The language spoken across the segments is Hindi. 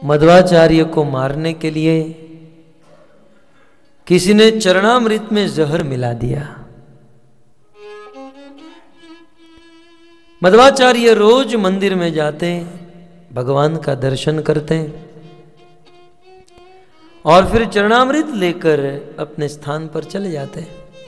मध्वाचार्य को मारने के लिए किसी ने चरणामृत में जहर मिला दिया। मध्वाचार्य रोज मंदिर में जाते, भगवान का दर्शन करते और फिर चरणामृत लेकर अपने स्थान पर चले जाते।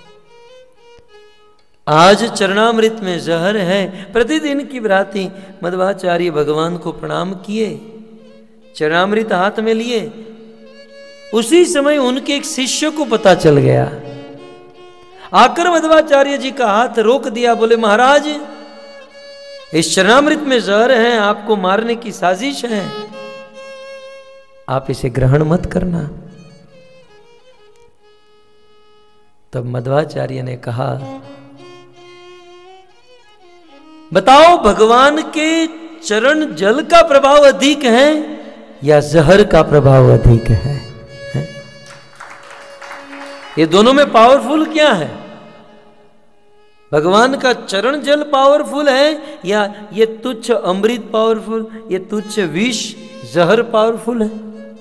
आज चरणामृत में जहर है। प्रतिदिन की भांति मध्वाचार्य भगवान को प्रणाम किए, चरणामृत हाथ में लिए। उसी समय उनके एक शिष्य को पता चल गया। आकर मध्वाचार्य जी का हाथ रोक दिया, बोले महाराज इस चरणामृत में जहर है, आपको मारने की साजिश है, आप इसे ग्रहण मत करना। तब मध्वाचार्य ने कहा, बताओ भगवान के चरण जल का प्रभाव अधिक है या जहर का प्रभाव अधिक है? ये दोनों में पावरफुल क्या है? भगवान का चरण जल पावरफुल है या ये तुच्छ अमृत पावरफुल, ये तुच्छ विष जहर पावरफुल है?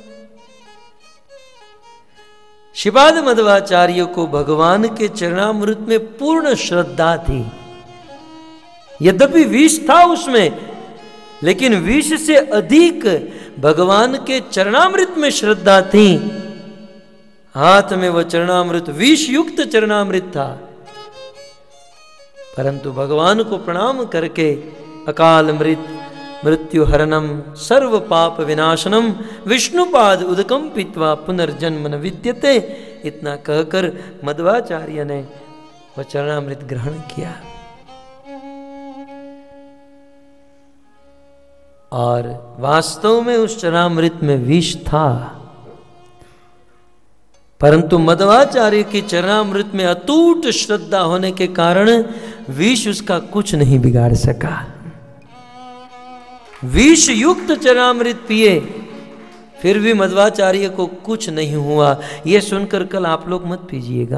श्रीपाद मध्वाचार्य को भगवान के चरणामृत में पूर्ण श्रद्धा थी। यद्यपि विष था उसमें, लेकिन विष से अधिक भगवान के चरणामृत में श्रद्धा थी। हाथ में वह चरणामृत विष युक्त चरणामृत था, परंतु भगवान को प्रणाम करके अकाल मृत्यु हरणम सर्व पाप विनाशनम विष्णुपाद उदकम पीत्वा पुनर्जन्म न विद्यते, इतना कहकर मध्वाचार्य ने वह चरणामृत ग्रहण किया। और वास्तव में उस चरणामृत में विष था, परंतु मध्वाचार्य के चरणामृत में अटूट श्रद्धा होने के कारण विष उसका कुछ नहीं बिगाड़ सका। विष युक्त चरणामृत पिए फिर भी मध्वाचार्य को कुछ नहीं हुआ। यह सुनकर कल आप लोग मत पीजिएगा,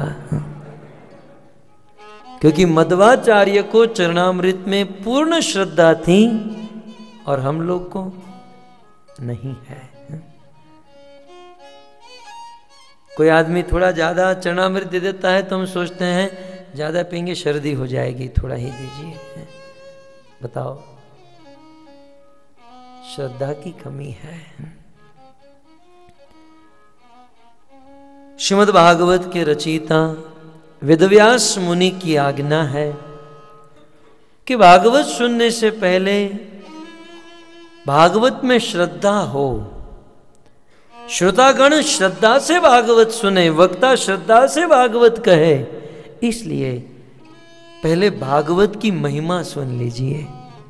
क्योंकि मध्वाचार्य को चरणामृत में पूर्ण श्रद्धा थी और हम लोग को नहीं है। कोई आदमी थोड़ा ज्यादा चरणामृत दे देता है तो हम सोचते हैं ज्यादा पिएंगे सर्दी हो जाएगी, थोड़ा ही दीजिए। बताओ, श्रद्धा की कमी है। श्रीमद् भागवत के रचयिता वेदव्यास मुनि की आज्ञा है कि भागवत सुनने से पहले भागवत में श्रद्धा हो, श्रोतागण श्रद्धा से भागवत सुने, वक्ता श्रद्धा से भागवत कहे। इसलिए पहले भागवत की महिमा सुन लीजिए।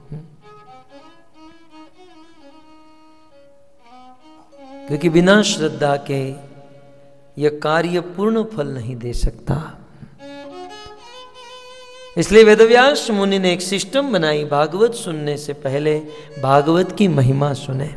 क्योंकि बिना श्रद्धा के यह कार्य पूर्ण फल नहीं दे सकता। इसलिए वेदव्यास मुनि ने एक सिस्टम बनाई, भागवत सुनने से पहले भागवत की महिमा सुने।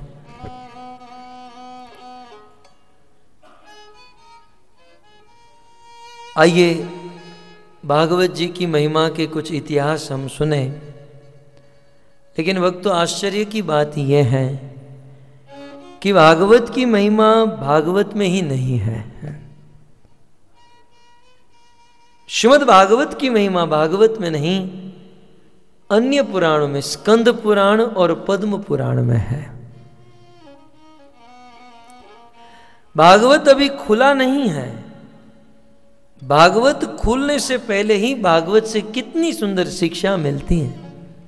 आइए भागवत जी की महिमा के कुछ इतिहास हम सुने। लेकिन भक्तों, आश्चर्य की बात यह है कि भागवत की महिमा भागवत में ही नहीं है। श्रीमद् भागवत की महिमा भागवत में नहीं, अन्य पुराणों में, स्कंद पुराण और पद्म पुराण में है। भागवत अभी खुला नहीं है। भागवत खुलने से पहले ही भागवत से कितनी सुंदर शिक्षा मिलती है।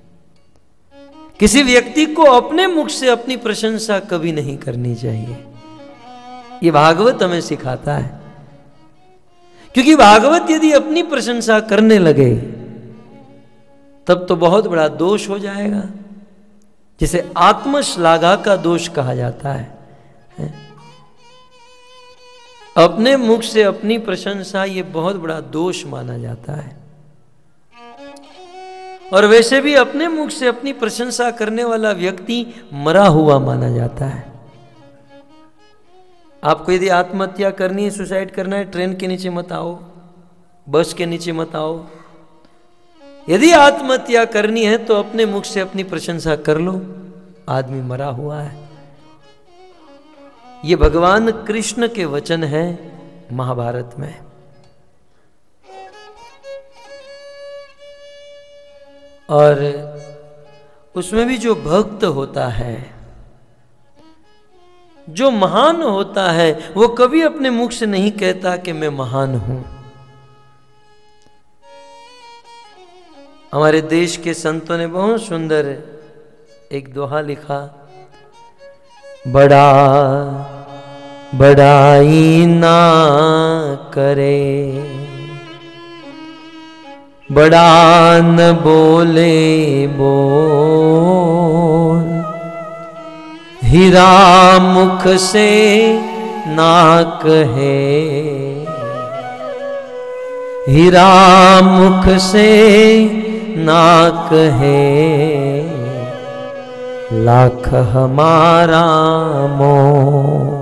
किसी व्यक्ति को अपने मुख से अपनी प्रशंसा कभी नहीं करनी चाहिए। ये भागवत हमें सिखाता है। क्योंकि भागवत यदि अपनी प्रशंसा करने लगे तब तो बहुत बड़ा दोष हो जाएगा, जिसे आत्मश्लाघा का दोष कहा जाता है। अपने मुख से अपनी प्रशंसा ये बहुत बड़ा दोष माना जाता है। और वैसे भी अपने मुख से अपनी प्रशंसा करने वाला व्यक्ति मरा हुआ माना जाता है। आपको यदि आत्महत्या करनी है, सुसाइड करना है, ट्रेन के नीचे मत आओ, बस के नीचे मत आओ। यदि आत्महत्या करनी है तो अपने मुख से अपनी प्रशंसा कर लो, आदमी मरा हुआ है। ये भगवान कृष्ण के वचन हैं महाभारत में। और उसमें भी जो भक्त होता है, जो महान होता है, वो कभी अपने मुख से नहीं कहता कि मैं महान हूं। हमारे देश के संतों ने बहुत सुंदर एक दोहा लिखा, बड़ा बड़ाई ना करे, बड़ा न बोले बोल, हीरा मुख से ना कहे, हीरा मुख से ना कहे, लाख हमारा मोह।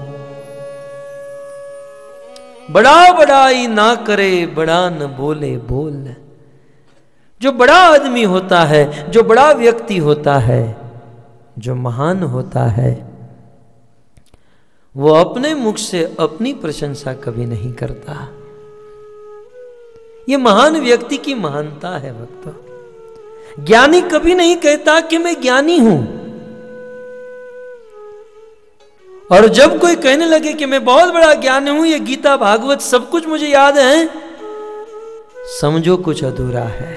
बड़ा बड़ाई ना करे, बड़ा न बोले बोल। जो बड़ा आदमी होता है, जो बड़ा व्यक्ति होता है, जो महान होता है, वो अपने मुख से अपनी प्रशंसा कभी नहीं करता। ये महान व्यक्ति की महानता है भक्तों। ज्ञानी कभी नहीं कहता कि मैं ज्ञानी हूं। और जब कोई कहने लगे कि मैं बहुत बड़ा ज्ञानी हूं, ये गीता भागवत सब कुछ मुझे याद है, समझो कुछ अधूरा है।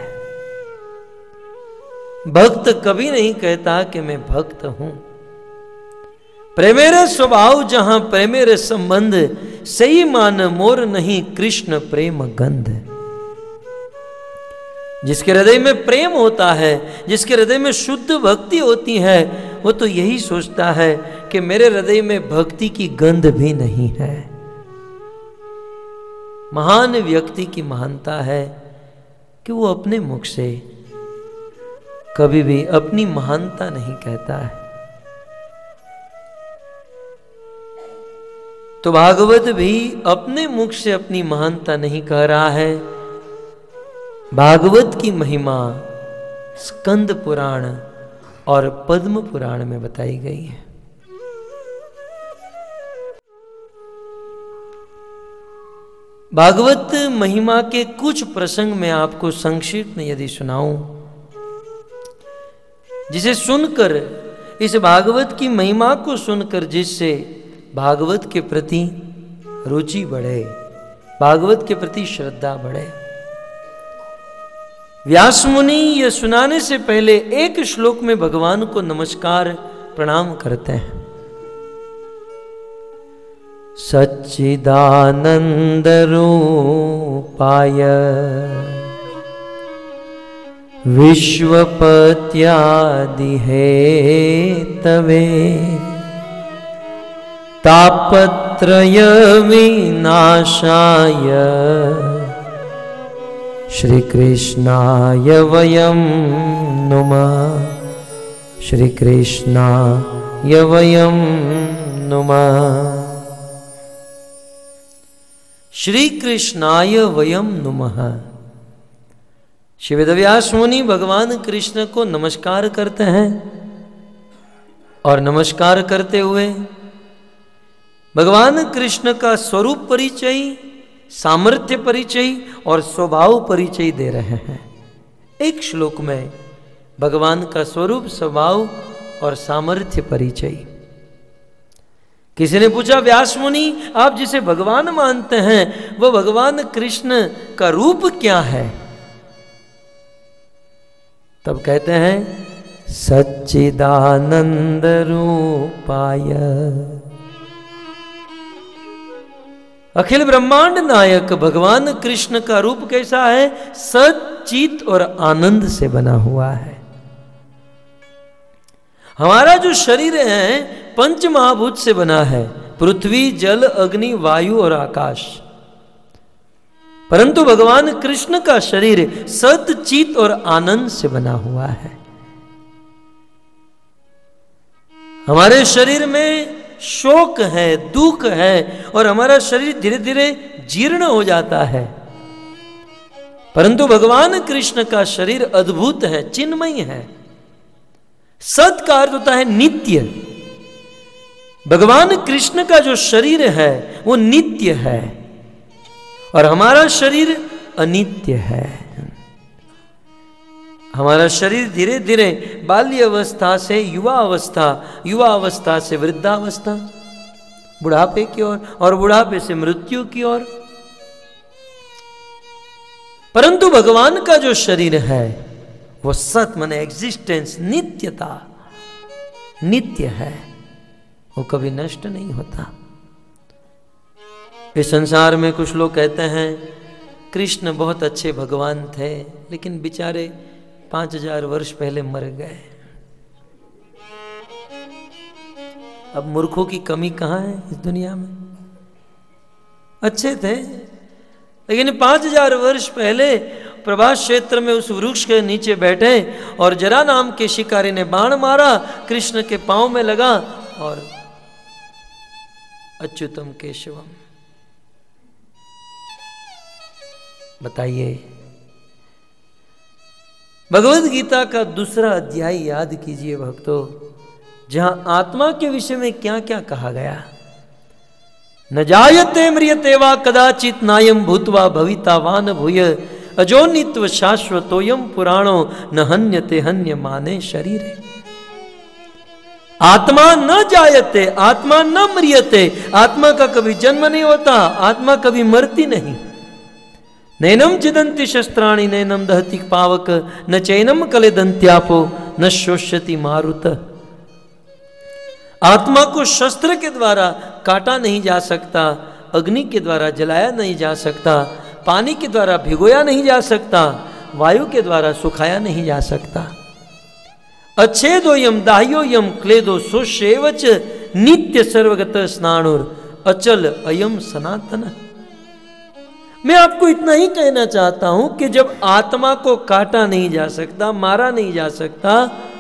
भक्त कभी नहीं कहता कि मैं भक्त हूं। प्रेमेरे स्वभाव जहां प्रेमेरे संबंध, सही मान मोर नहीं कृष्ण प्रेम गंध। जिसके हृदय में प्रेम होता है, जिसके हृदय में शुद्ध भक्ति होती है, वो तो यही सोचता है कि मेरे हृदय में भक्ति की गंध भी नहीं है। महान व्यक्ति की महानता है कि वो अपने मुख से कभी भी अपनी महानता नहीं कहता है। तो भागवत भी अपने मुख से अपनी महानता नहीं कह रहा है। भागवत की महिमा स्कंद पुराण और पद्म पुराण में बताई गई है। भागवत महिमा के कुछ प्रसंग में आपको संक्षिप्त में यदि सुनाऊं, जिसे सुनकर, इस भागवत की महिमा को सुनकर जिससे भागवत के प्रति रुचि बढ़े, भागवत के प्रति श्रद्धा बढ़े। व्यास मुनि यह सुनाने से पहले एक श्लोक में भगवान को नमस्कार प्रणाम करते हैं। सच्चिदानंद रूपाय विश्वपत्यादि हेतवे तापत्रय विनाशाय श्री कृष्णाय वयं नुमः, श्री कृष्णाय वयं नुमः, श्री कृष्णाय वयं नुमः। श्री वेदव्यास मुनि भगवान कृष्ण को नमस्कार करते हैं और नमस्कार करते हुए भगवान कृष्ण का स्वरूप परिचय, सामर्थ्य परिचय और स्वभाव परिचय दे रहे हैं। एक श्लोक में भगवान का स्वरूप, स्वभाव और सामर्थ्य परिचय। किसी ने पूछा, व्यास मुनि आप जिसे भगवान मानते हैं वो भगवान कृष्ण का रूप क्या है? तब कहते हैं सच्चिदानंद रूपाय, अखिल ब्रह्मांड नायक भगवान कृष्ण का रूप कैसा है? सच्चित और आनंद से बना हुआ है। हमारा जो शरीर है पंच महाभूत से बना है, पृथ्वी, जल, अग्नि, वायु और आकाश। परंतु भगवान कृष्ण का शरीर सच्चित और आनंद से बना हुआ है। हमारे शरीर में शोक है, दुख है और हमारा शरीर धीरे धीरे जीर्ण हो जाता है। परंतु भगवान कृष्ण का शरीर अद्भुत है, चिन्मय है। सत का अर्थ होता है नित्य। भगवान कृष्ण का जो शरीर है वो नित्य है और हमारा शरीर अनित्य है। हमारा शरीर धीरे धीरे बाल्य अवस्था से युवा अवस्था, युवा अवस्था से वृद्धावस्था, बुढ़ापे की ओर और बुढ़ापे से मृत्यु की ओर। परंतु भगवान का जो शरीर है वो सत माने एग्जिस्टेंस, नित्यता, नित्य है, वो कभी नष्ट नहीं होता। इस संसार में कुछ लोग कहते हैं कृष्ण बहुत अच्छे भगवान थे, लेकिन बेचारे 5000 वर्ष पहले मर गए। अब मूर्खों की कमी कहां है इस दुनिया में? अच्छे थे, लेकिन 5000 वर्ष पहले प्रभास क्षेत्र में उस वृक्ष के नीचे बैठे और जरा नाम के शिकारी ने बाण मारा, कृष्ण के पांव में लगा और अच्युतम केशवम। बताइए, भगवद गीता का दूसरा अध्याय याद कीजिए भक्तों, जहां आत्मा के विषय में क्या क्या कहा गया। न जायते म्रियते वा कदाचित नायम भूतवा भवितावान भूय अजोनित्व शाश्वतोयम पुराणो न हन्यते हन्य माने शरीर। आत्मा न जायते, आत्मा न म्रियते, आत्मा का कभी जन्म नहीं होता, आत्मा कभी मरती नहीं। नैनम चिदंति शस्त्राणि नैनम दहति पावक न चैनम कलेदंत्यापो न शोष्यति मारुत। आत्मा को शस्त्र के द्वारा काटा नहीं जा सकता, अग्नि के द्वारा जलाया नहीं जा सकता, पानी के द्वारा भिगोया नहीं जा सकता, वायु के द्वारा सुखाया नहीं जा सकता। अच्छेदो यम दाह्यो यम क्लेदो सोशेवच नित्य सर्वगत स्नानुर अचल अयम सनातन। मैं आपको इतना ही कहना चाहता हूं कि जब आत्मा को काटा नहीं जा सकता, मारा नहीं जा सकता,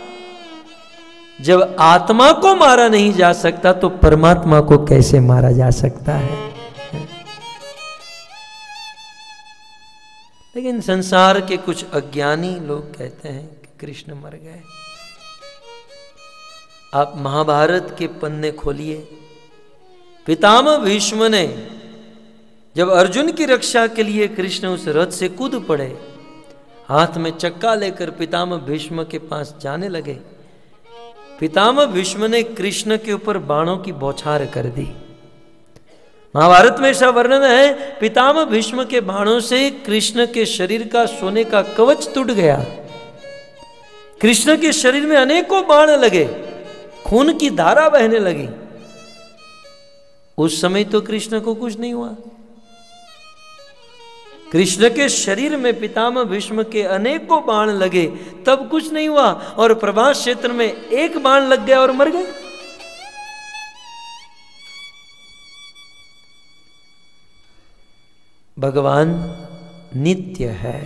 जब आत्मा को मारा नहीं जा सकता तो परमात्मा को कैसे मारा जा सकता है? लेकिन संसार के कुछ अज्ञानी लोग कहते हैं कि कृष्ण मर गए। आप महाभारत के पन्ने खोलिए, पितामह भीष्म ने जब अर्जुन की रक्षा के लिए कृष्ण उस रथ से कूद पड़े, हाथ में चक्का लेकर पितामह भीष्म के पास जाने लगे, पितामह भीष्म ने कृष्ण के ऊपर बाणों की बौछार कर दी। महाभारत में ऐसा वर्णन है, पितामह भीष्म के बाणों से कृष्ण के शरीर का सोने का कवच टूट गया। कृष्ण के शरीर में अनेकों बाण लगे, खून की धारा बहने लगी। उस समय तो कृष्ण को कुछ नहीं हुआ। कृष्ण के शरीर में पितामह भीष्म के अनेकों बाण लगे, तब कुछ नहीं हुआ, और प्रभास क्षेत्र में एक बाण लग गया और मर गए। भगवान नित्य है।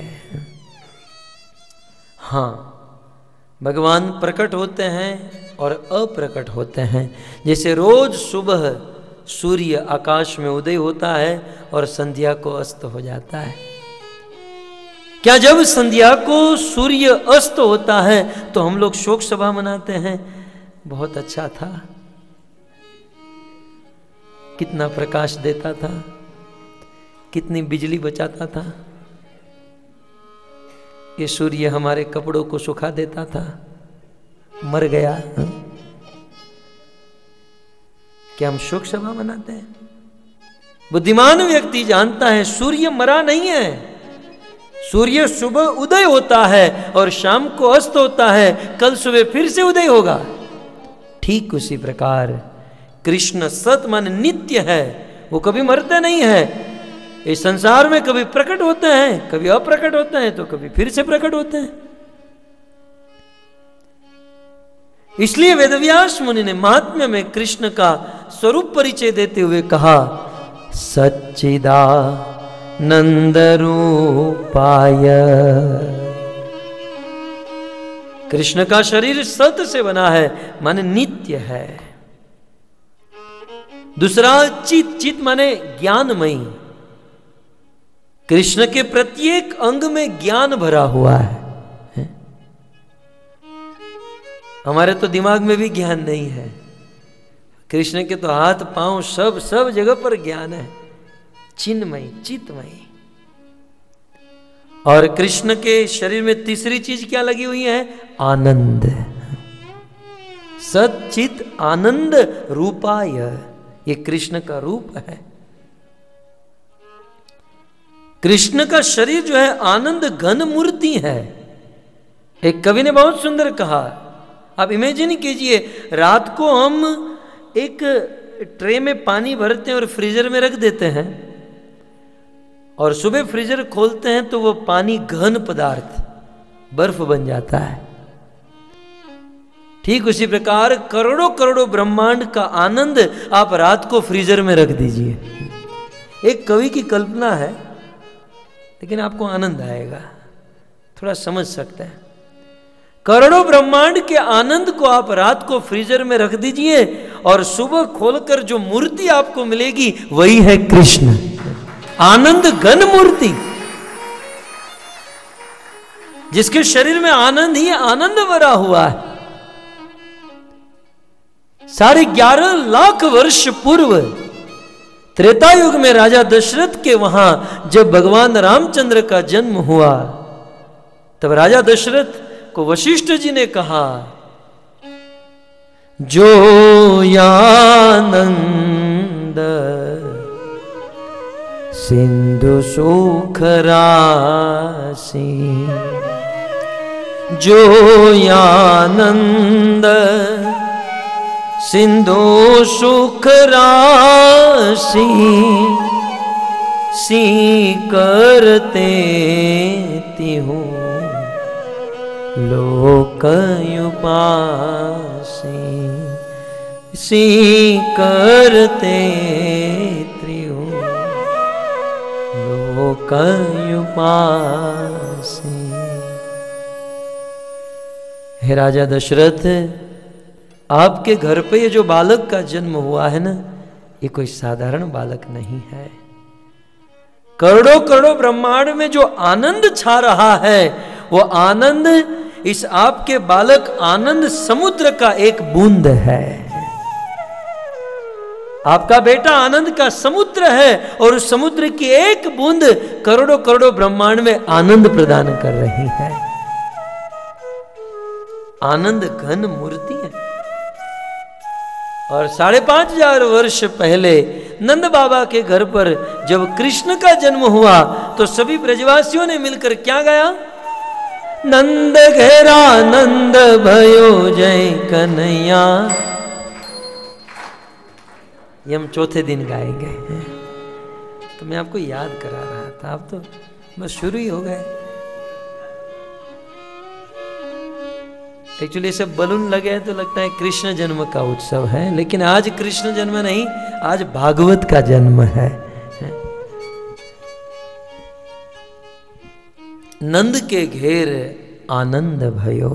हाँ, भगवान प्रकट होते हैं और अप्रकट होते हैं। जैसे रोज सुबह सूर्य आकाश में उदय होता है और संध्या को अस्त हो जाता है। क्या जब संध्या को सूर्य अस्त होता है तो हम लोग शोक सभा मनाते हैं? बहुत अच्छा था, कितना प्रकाश देता था, कितनी बिजली बचाता था। ये सूर्य हमारे कपड़ों को सुखा देता था, मर गया। क्या हम शोक सभा मनाते हैं? बुद्धिमान व्यक्ति जानता है सूर्य मरा नहीं है। सूर्य सुबह उदय होता है और शाम को अस्त होता है, कल सुबह फिर से उदय होगा। ठीक उसी प्रकार कृष्ण सत मन नित्य है, वो कभी मरते नहीं है। इस संसार में कभी प्रकट होते हैं, कभी अप्रकट होते हैं, तो कभी फिर से प्रकट होते हैं। इसलिए वेदव्यास मुनि ने महात्म्य में कृष्ण का स्वरूप परिचय देते हुए कहा, सच्चिदानंद रूपाय। कृष्ण का शरीर सत से बना है, मन नित्य है। दूसरा चित, चित माने ज्ञानमयी। कृष्ण के प्रत्येक अंग में ज्ञान भरा हुआ है। हमारे तो दिमाग में भी ज्ञान नहीं है, कृष्ण के तो हाथ पांव सब सब जगह पर ज्ञान है, चिन्मय चित्तमय। और कृष्ण के शरीर में तीसरी चीज क्या लगी हुई है? आनंद। सच्चित आनंद रूपाय, ये कृष्ण का रूप है। कृष्ण का शरीर जो है आनंद घन मूर्ति है। एक कवि ने बहुत सुंदर कहा, आप इमेजिन कीजिए, रात को हम एक ट्रे में पानी भरते हैं और फ्रीजर में रख देते हैं, और सुबह फ्रीजर खोलते हैं तो वो पानी घन पदार्थ बर्फ बन जाता है। ठीक उसी प्रकार करोड़ों करोड़ों ब्रह्मांड का आनंद आप रात को फ्रीजर में रख दीजिए। एक कवि की कल्पना है, लेकिन आपको आनंद आएगा, थोड़ा समझ सकते हैं। करोड़ों ब्रह्मांड के आनंद को आप रात को फ्रीजर में रख दीजिए और सुबह खोलकर जो मूर्ति आपको मिलेगी वही है कृष्ण, आनंद घन मूर्ति, जिसके शरीर में आनंद ही आनंद भरा हुआ है। 11.5 लाख वर्ष पूर्व त्रेता युग में राजा दशरथ के वहां जब भगवान रामचंद्र का जन्म हुआ, तब राजा दशरथ को वशिष्ठ जी ने कहा, जो आनंद सिंधु सुख राशि, जो आनंद सिंधु सुख राशि, सी करते तिहूँ लोकयुपासी, सी करते त्रिहूँ लोकयुपासी। हे राजा दशरथ, आपके घर पे ये जो बालक का जन्म हुआ है ना, ये कोई साधारण बालक नहीं है। करोड़ों करोड़ों ब्रह्मांड में जो आनंद छा रहा है, वो आनंद इस आपके बालक आनंद समुद्र का एक बूंद है। आपका बेटा आनंद का समुद्र है, और उस समुद्र की एक बूंद करोड़ों करोड़ों ब्रह्मांड में आनंद प्रदान कर रही है। आनंद घन मूर्ति है। और 5,500 वर्ष पहले नंद बाबा के घर पर जब कृष्ण का जन्म हुआ, तो सभी ब्रजवासियों ने मिलकर क्या गाया? नंद घेरा नंद भयो जय कन्हैया। ये हम चौथे दिन गाएंगे। तो मैं आपको याद करा रहा था, आप तो बस शुरू ही हो गए। एक्चुअली सब बलून लगे हैं तो लगता है कृष्ण जन्म का उत्सव है, लेकिन आज कृष्ण जन्म नहीं, आज भागवत का जन्म है। नंद के घेर आनंद भयो।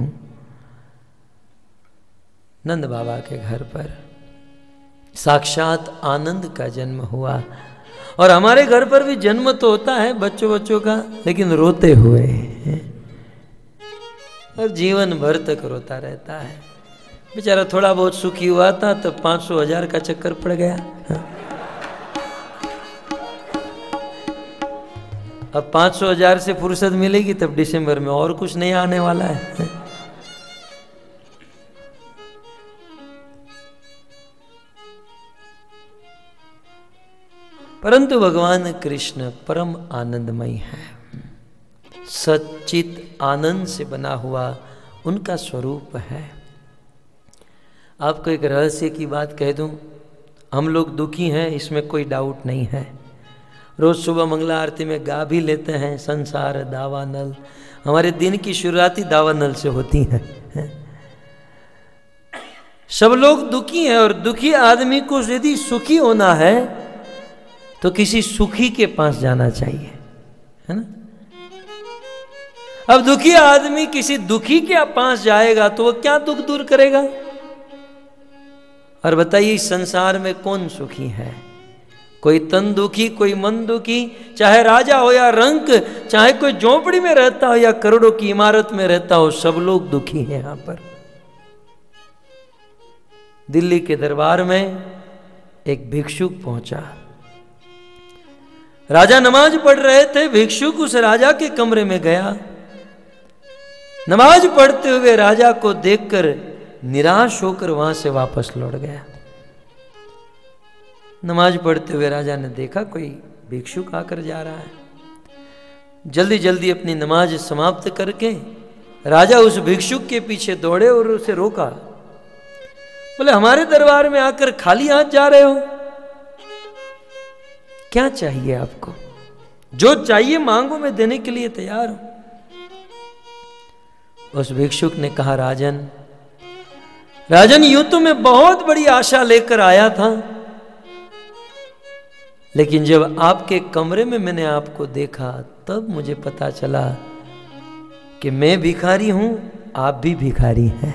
नंद बाबा के घर पर साक्षात आनंद का जन्म हुआ। और हमारे घर पर भी जन्म तो होता है बच्चों का, लेकिन रोते हुए, और जीवन भर तक रोता रहता है। बेचारा थोड़ा बहुत सुखी हुआ था तो 500,000 का चक्कर पड़ गया। अब 500,000 से फुर्सत मिलेगी तब दिसंबर में और कुछ नहीं आने वाला है। परंतु भगवान कृष्ण परम आनंदमय है, सच्चित आनंद से बना हुआ उनका स्वरूप है। आपको एक रहस्य की बात कह दूं, हम लोग दुखी हैं, इसमें कोई डाउट नहीं है। रोज सुबह मंगला आरती में गा भी लेते हैं, संसार दावानल। हमारे दिन की शुरुआत ही दावानल से होती है। सब लोग दुखी हैं, और दुखी आदमी को यदि सुखी होना है तो किसी सुखी के पास जाना चाहिए, है ना। अब दुखी आदमी किसी दुखी के पास जाएगा तो वो क्या दुख दूर करेगा? और बताइए, इस संसार में कौन सुखी है? कोई तन दुखी, कोई मन दुखी, चाहे राजा हो या रंक, चाहे कोई झोपड़ी में रहता हो या करोड़ों की इमारत में रहता हो, सब लोग दुखी हैं। यहां पर दिल्ली के दरबार में एक भिक्षुक पहुंचा। राजा नमाज पढ़ रहे थे, भिक्षुक उस राजा के कमरे में गया। नमाज पढ़ते हुए राजा को देखकर निराश होकर वहां से वापस लौट गया। नमाज पढ़ते हुए राजा ने देखा कोई भिक्षुक आकर जा रहा है। जल्दी जल्दी अपनी नमाज समाप्त करके राजा उस भिक्षुक के पीछे दौड़े और उसे रोका। बोले, हमारे दरबार में आकर खाली हाथ जा रहे हो? क्या चाहिए आपको? जो चाहिए मांगो, मैं देने के लिए तैयार हूं। उस भिक्षुक ने कहा, राजन यूं तो मैं बहुत बड़ी आशा लेकर आया था, लेकिन जब आपके कमरे में मैंने आपको देखा तब मुझे पता चला कि मैं भिखारी हूं, आप भी भिखारी हैं।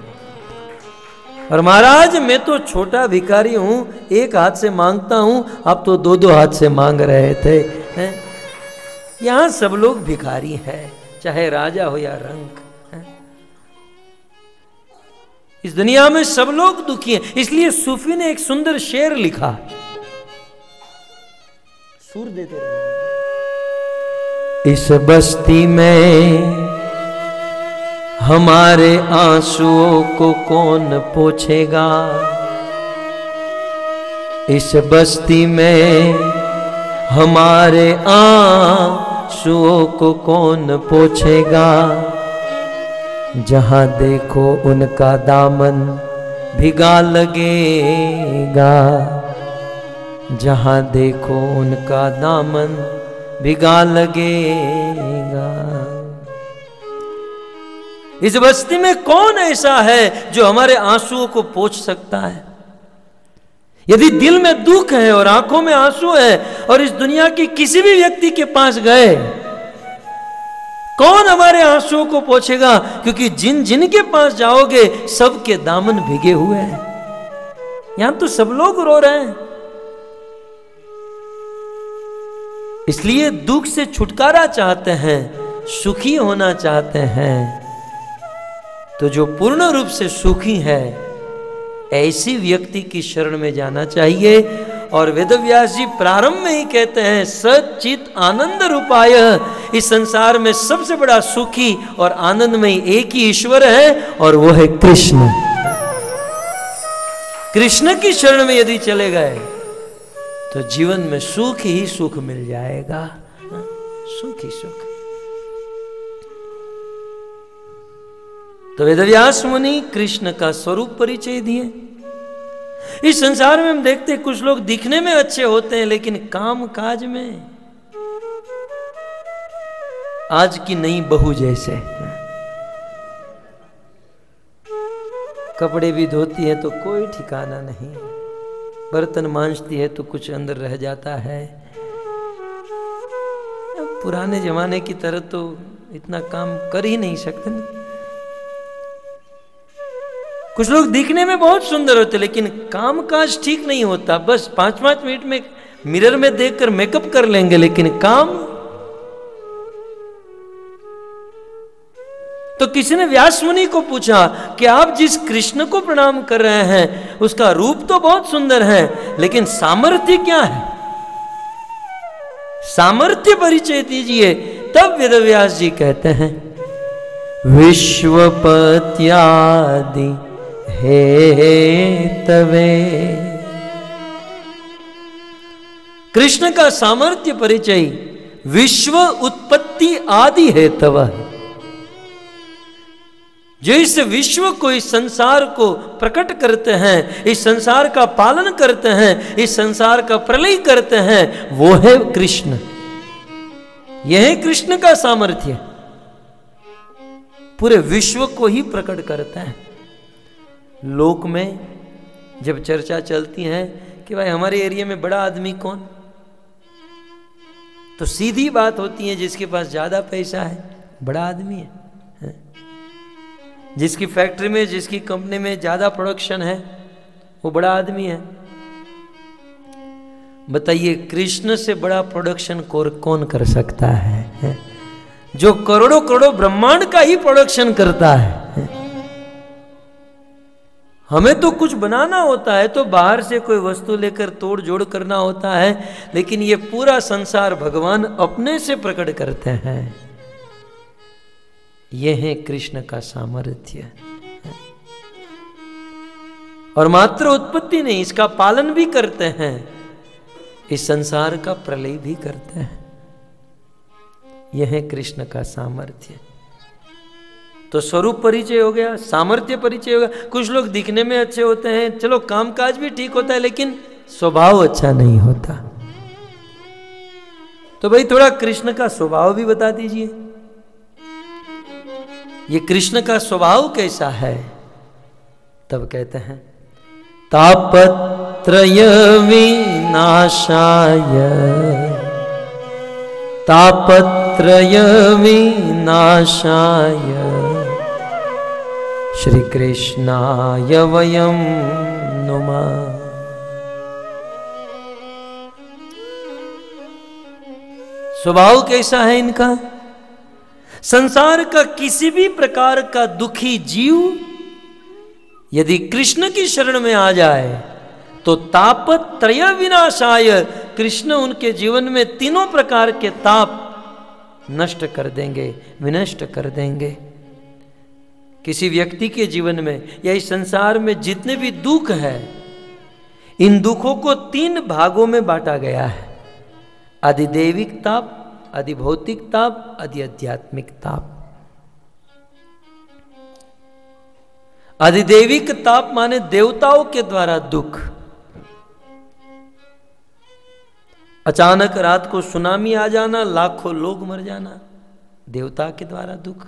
और महाराज मैं तो छोटा भिखारी हूं, एक हाथ से मांगता हूं, आप तो दो दो हाथ से मांग रहे थे। यहां सब लोग भिखारी हैं, चाहे राजा हो या रंक। इस दुनिया में सब लोग दुखी हैं। इसलिए सूफी ने एक सुंदर शेर लिखा, सुर देते रहे। इस बस्ती में हमारे आंसुओं को कौन पोंछेगा? इस बस्ती में हमारे आंसुओं को कौन पोंछेगा? जहां देखो उनका दामन भिगा लगेगा, जहां देखो उनका दामन भिगा लगेगा। इस बस्ती में कौन ऐसा है जो हमारे आंसुओं को पोंछ सकता है? यदि दिल में दुख है और आंखों में आंसू है और इस दुनिया के किसी भी व्यक्ति के पास गए, कौन हमारे आंसुओं को पोंछेगा? क्योंकि जिन जिन के पास जाओगे सबके दामन भीगे हुए हैं। यहां तो सब लोग रो रहे हैं। इसलिए दुख से छुटकारा चाहते हैं, सुखी होना चाहते हैं, तो जो पूर्ण रूप से सुखी है ऐसी व्यक्ति की शरण में जाना चाहिए। और वेदव्यास जी प्रारंभ में ही कहते हैं, सच्चित आनंद रूपाय, इस संसार में सबसे बड़ा सुखी और आनंदमय एक ही ईश्वर है और वो है कृष्ण। कृष्ण की शरण में यदि चले गए तो जीवन में सुख ही सुख मिल जाएगा, सुख ही सुख। तो वेदव्यास मुनि कृष्ण का स्वरूप परिचय दिए। इस संसार में हम देखते हैं कुछ लोग दिखने में अच्छे होते हैं लेकिन काम काज में आज की नई बहू जैसे, कपड़े भी धोती है तो कोई ठिकाना नहीं, बर्तन मांजती है तो कुछ अंदर रह जाता है। पुराने जमाने की तरह तो इतना काम कर ही नहीं सकते ना। कुछ लोग दिखने में बहुत सुंदर होते लेकिन कामकाज ठीक नहीं होता। बस 5-5 मिनट में मिरर में देखकर मेकअप कर लेंगे लेकिन काम। तो किसी ने व्यास मुनि को पूछा कि आप जिस कृष्ण को प्रणाम कर रहे हैं उसका रूप तो बहुत सुंदर है लेकिन सामर्थ्य क्या है? सामर्थ्य परिचय दीजिए। तब वेदव्यास जी कहते हैं, विश्वपत्यादि हे तवे। कृष्ण का सामर्थ्य परिचय विश्व उत्पत्ति आदि है तव। जो इस विश्व को, इस संसार को प्रकट करते हैं, इस संसार का पालन करते हैं, इस संसार का प्रलय करते हैं, वो है कृष्ण। यह है कृष्ण का सामर्थ्य, पूरे विश्व को ही प्रकट करता है। लोक में जब चर्चा चलती है कि भाई हमारे एरिया में बड़ा आदमी कौन, तो सीधी बात होती है जिसके पास ज्यादा पैसा है बड़ा आदमी है। जिसकी फैक्ट्री में, जिसकी कंपनी में ज्यादा प्रोडक्शन है वो बड़ा आदमी है। बताइए कृष्ण से बड़ा प्रोडक्शन कौन कर सकता है? जो करोड़ों करोड़ों ब्रह्मांड का ही प्रोडक्शन करता है। हमें तो कुछ बनाना होता है तो बाहर से कोई वस्तु लेकर तोड़ जोड़ करना होता है, लेकिन ये पूरा संसार भगवान अपने से प्रकट करते हैं। यह है कृष्ण का सामर्थ्य। और मात्र उत्पत्ति नहीं, इसका पालन भी करते हैं, इस संसार का प्रलय भी करते हैं। यह है कृष्ण का सामर्थ्य। तो स्वरूप परिचय हो गया, सामर्थ्य परिचय हो गया। कुछ लोग दिखने में अच्छे होते हैं, चलो कामकाज भी ठीक होता है, लेकिन स्वभाव अच्छा नहीं होता। तो भाई थोड़ा कृष्ण का स्वभाव भी बता दीजिए, ये कृष्ण का स्वभाव कैसा है। तब कहते हैं तापत्रय विनाशाय, तापत्रय विनाशाय श्री कृष्णाय वयं नुमः। स्वभाव कैसा है इनका? संसार का किसी भी प्रकार का दुखी जीव यदि कृष्ण की शरण में आ जाए तो तापत्रय विनाशाय, कृष्ण उनके जीवन में तीनों प्रकार के ताप नष्ट कर देंगे, विनष्ट कर देंगे। किसी व्यक्ति के जीवन में या इस संसार में जितने भी दुख है, इन दुखों को 3 भागों में बांटा गया है। अधिदैविक ताप, अधिभौतिक ताप, अधिआध्यात्मिक ताप। अधिदैविक ताप माने देवताओं के द्वारा दुख। अचानक रात को सुनामी आ जाना, लाखों लोग मर जाना, देवता के द्वारा दुख।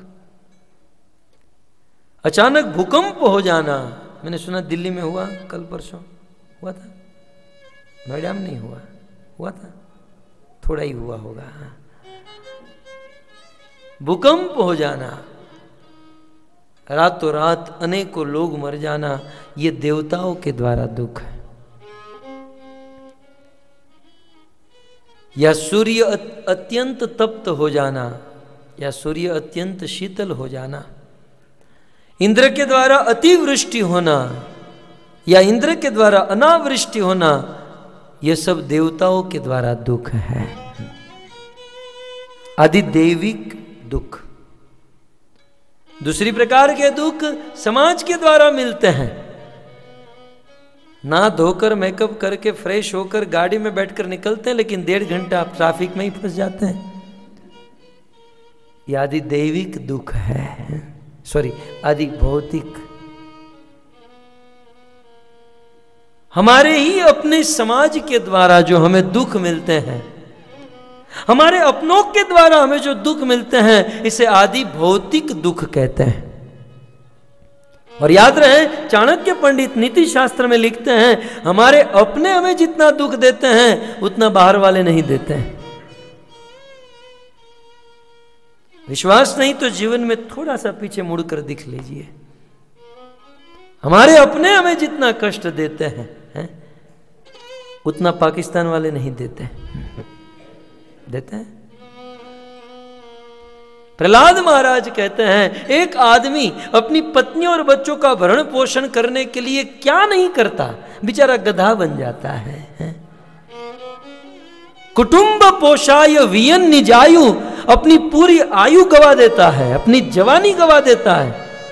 अचानक भूकंप हो जाना, मैंने सुना दिल्ली में हुआ, कल परसों हुआ था, नोएडा में नहीं हुआ, हुआ था, थोड़ा ही हुआ होगा। भूकंप हो जाना, रातों रात अनेकों लोग मर जाना, ये देवताओं के द्वारा दुख है। या सूर्य अत्यंत तप्त हो जाना, या सूर्य अत्यंत शीतल हो जाना, इंद्र के द्वारा अतिवृष्टि होना, या इंद्र के द्वारा अनावृष्टि होना, यह सब देवताओं के द्वारा दुख है। अधिदैविक दुख। दूसरी प्रकार के दुख समाज के द्वारा मिलते हैं। ना धोकर मेकअप करके फ्रेश होकर गाड़ी में बैठकर निकलते हैं, लेकिन 1.5 घंटा आप ट्रैफिक में ही फंस जाते हैं। यह अधिदैविक दुख है, सॉरी अधिभौतिक। हमारे ही अपने समाज के द्वारा जो हमें दुख मिलते हैं, हमारे अपनों के द्वारा हमें जो दुख मिलते हैं, इसे आदि भौतिक दुख कहते हैं। और याद रहे, चाणक्य पंडित नीति शास्त्र में लिखते हैं, हमारे अपने हमें जितना दुख देते हैं उतना बाहर वाले नहीं देते हैं। विश्वास नहीं तो जीवन में थोड़ा सा पीछे मुड़कर दिख लीजिए। हमारे अपने हमें जितना कष्ट देते हैं, उतना पाकिस्तान वाले नहीं देते देते हैं। प्रहलाद महाराज कहते हैं, एक आदमी अपनी पत्नी और बच्चों का भरण पोषण करने के लिए क्या नहीं करता, बेचारा गधा बन जाता है। कुटुंब पोषाय वियन निजायु, अपनी पूरी आयु गवा देता है, अपनी जवानी गवा देता है,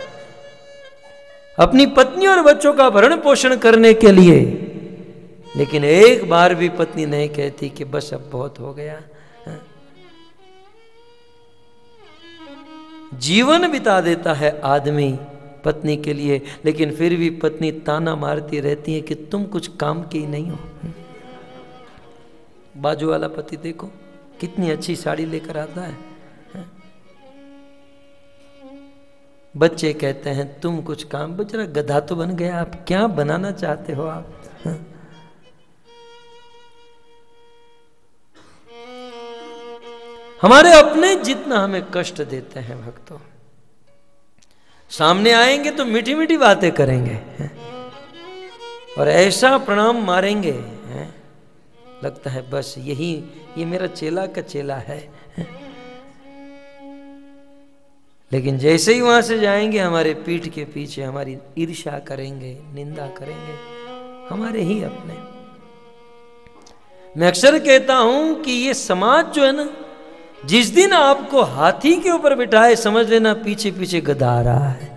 अपनी पत्नी और बच्चों का भरण पोषण करने के लिए। लेकिन एक बार भी पत्नी नहीं कहती कि बस अब बहुत हो गया। जीवन बिता देता है आदमी पत्नी के लिए, लेकिन फिर भी पत्नी ताना मारती रहती है कि तुम कुछ काम के ही नहीं हो। बाजू वाला पति देखो कितनी अच्छी साड़ी लेकर आता है। बच्चे कहते हैं तुम कुछ काम, बेचारा गधा तो बन गया, आप क्या बनाना चाहते हो आप। हमारे अपने जितना हमें कष्ट देते हैं भक्तों, सामने आएंगे तो मीठी मीठी बातें करेंगे और ऐसा प्रणाम मारेंगे, लगता है बस यही ये मेरा चेला का चेला है। लेकिन जैसे ही वहां से जाएंगे हमारे पीठ के पीछे हमारी ईर्ष्या करेंगे, निंदा करेंगे, हमारे ही अपने। मैं अक्सर कहता हूं कि ये समाज जो है ना, जिस दिन आपको हाथी के ऊपर बिठाए समझ लेना पीछे पीछे गधा आ रहा है।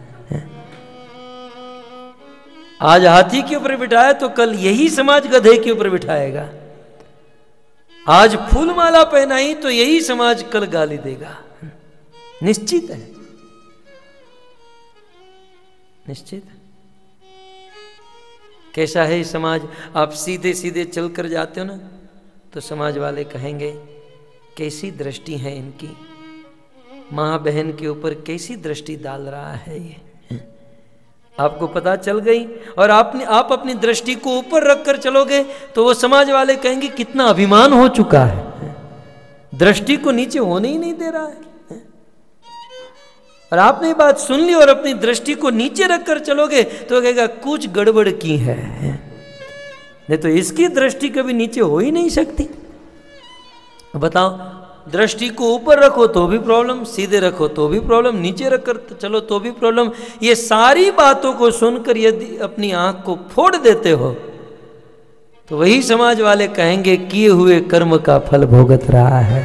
आज हाथी के ऊपर बिठाया तो कल यही समाज गधे के ऊपर बिठाएगा। आज फूल माला पहनाई तो यही समाज कल गाली देगा। निश्चित है, निश्चित है। कैसा है समाज? आप सीधे सीधे चलकर जाते हो ना तो समाज वाले कहेंगे कैसी दृष्टि है इनकी, मां बहन के ऊपर कैसी दृष्टि डाल रहा है ये। आपको पता चल गई और आप अपनी दृष्टि को ऊपर रखकर चलोगे तो वो समाज वाले कहेंगे कितना अभिमान हो चुका है, दृष्टि को नीचे होने ही नहीं दे रहा है। और आपने बात सुन ली और अपनी दृष्टि को नीचे रखकर चलोगे तो कहेगा कुछ गड़बड़ की है, नहीं तो इसकी दृष्टि कभी नीचे हो ही नहीं सकती। बताओ, दृष्टि को ऊपर रखो तो भी प्रॉब्लम, सीधे रखो तो भी प्रॉब्लम, नीचे रखकर चलो तो भी प्रॉब्लम। ये सारी बातों को सुनकर यदि अपनी आंख को फोड़ देते हो तो वही समाज वाले कहेंगे किए हुए कर्म का फल भोगत रहा है।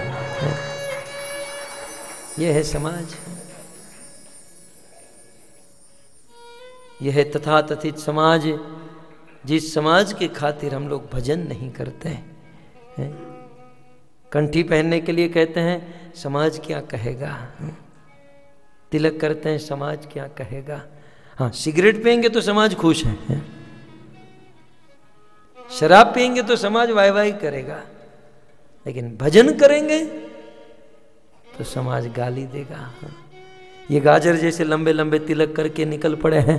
यह है समाज, यह है तथाकथित समाज, जिस समाज के खातिर हम लोग भजन नहीं करते हैं। कंठी पहनने के लिए कहते हैं समाज क्या कहेगा, तिलक करते हैं समाज क्या कहेगा। हाँ, सिगरेट पिएंगे तो समाज खुश है, शराब पिएंगे तो समाज वाह वाह करेगा, लेकिन भजन करेंगे तो समाज गाली देगा। ये गाजर जैसे लंबे लंबे तिलक करके निकल पड़े हैं,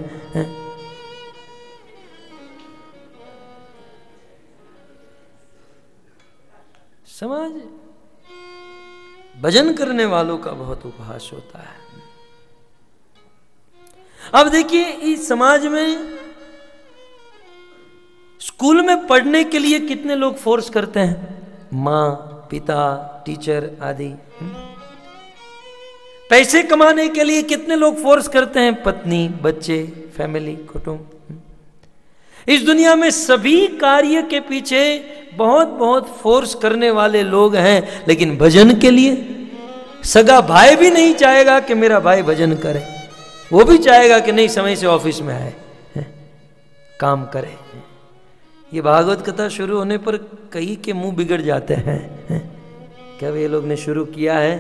समाज भजन करने वालों का बहुत उपहास होता है। अब देखिए, इस समाज में स्कूल में पढ़ने के लिए कितने लोग फोर्स करते हैं, मां, पिता, टीचर आदि। पैसे कमाने के लिए कितने लोग फोर्स करते हैं, पत्नी, बच्चे, फैमिली, कुटुंब। इस दुनिया में सभी कार्य के पीछे बहुत बहुत फोर्स करने वाले लोग हैं, लेकिन भजन के लिए सगा भाई भी नहीं चाहेगा कि मेरा भाई भजन करे, वो भी चाहेगा कि नहीं समय से ऑफिस में आए, काम करे। ये भागवत कथा शुरू होने पर कई के मुंह बिगड़ जाते हैं, क्या ये लोग ने शुरू किया है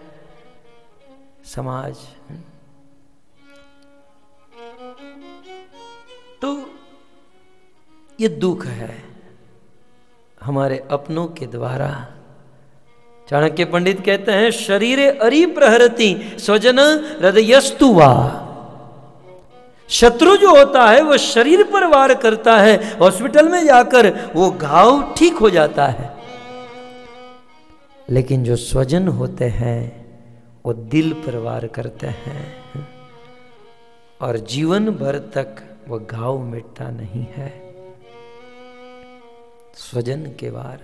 समाज। तो ये दुख है हमारे अपनों के द्वारा। चाणक्य पंडित कहते हैं शरीरे अरि प्रहरति स्वजन हृदयस्तु वा। शत्रु जो होता है वो शरीर पर वार करता है, हॉस्पिटल में जाकर वो घाव ठीक हो जाता है, लेकिन जो स्वजन होते हैं वो दिल पर वार करते हैं और जीवन भर तक वो घाव मिटता नहीं है। स्वजन के वार,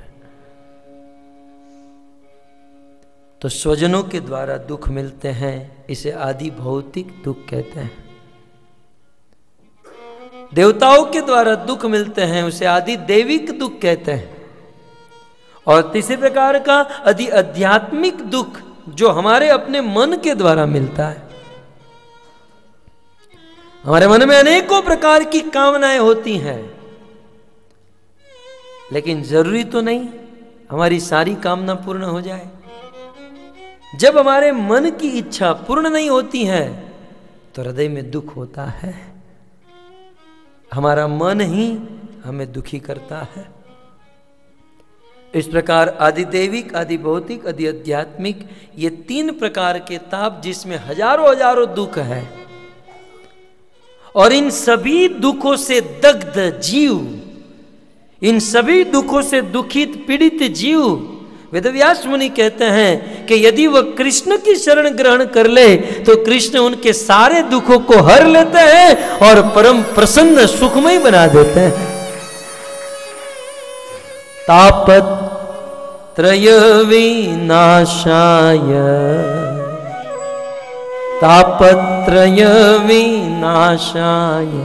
तो स्वजनों के द्वारा दुख मिलते हैं, इसे आदि भौतिक दुख कहते हैं। देवताओं के द्वारा दुख मिलते हैं, उसे आदि दैविक दुख कहते हैं। और तीसरे प्रकार का आदि आध्यात्मिक दुख जो हमारे अपने मन के द्वारा मिलता है। हमारे मन में अनेकों प्रकार की कामनाएं होती हैं, लेकिन जरूरी तो नहीं हमारी सारी कामना पूर्ण हो जाए। जब हमारे मन की इच्छा पूर्ण नहीं होती है तो हृदय में दुख होता है। हमारा मन ही हमें दुखी करता है। इस प्रकार आदि दैविक, आदि भौतिक, आदि आध्यात्मिक, ये तीन प्रकार के ताप जिसमें हजारों हजारों दुख है। और इन सभी दुखों से दग्ध जीव, इन सभी दुखों से दुखित पीड़ित जीव, वेदव्यास मुनि कहते हैं कि यदि वह कृष्ण की शरण ग्रहण कर ले तो कृष्ण उनके सारे दुखों को हर लेते हैं और परम प्रसन्न सुखमय बना देते हैं। तापत्रय विनाशाय तापत्रय विनाशाय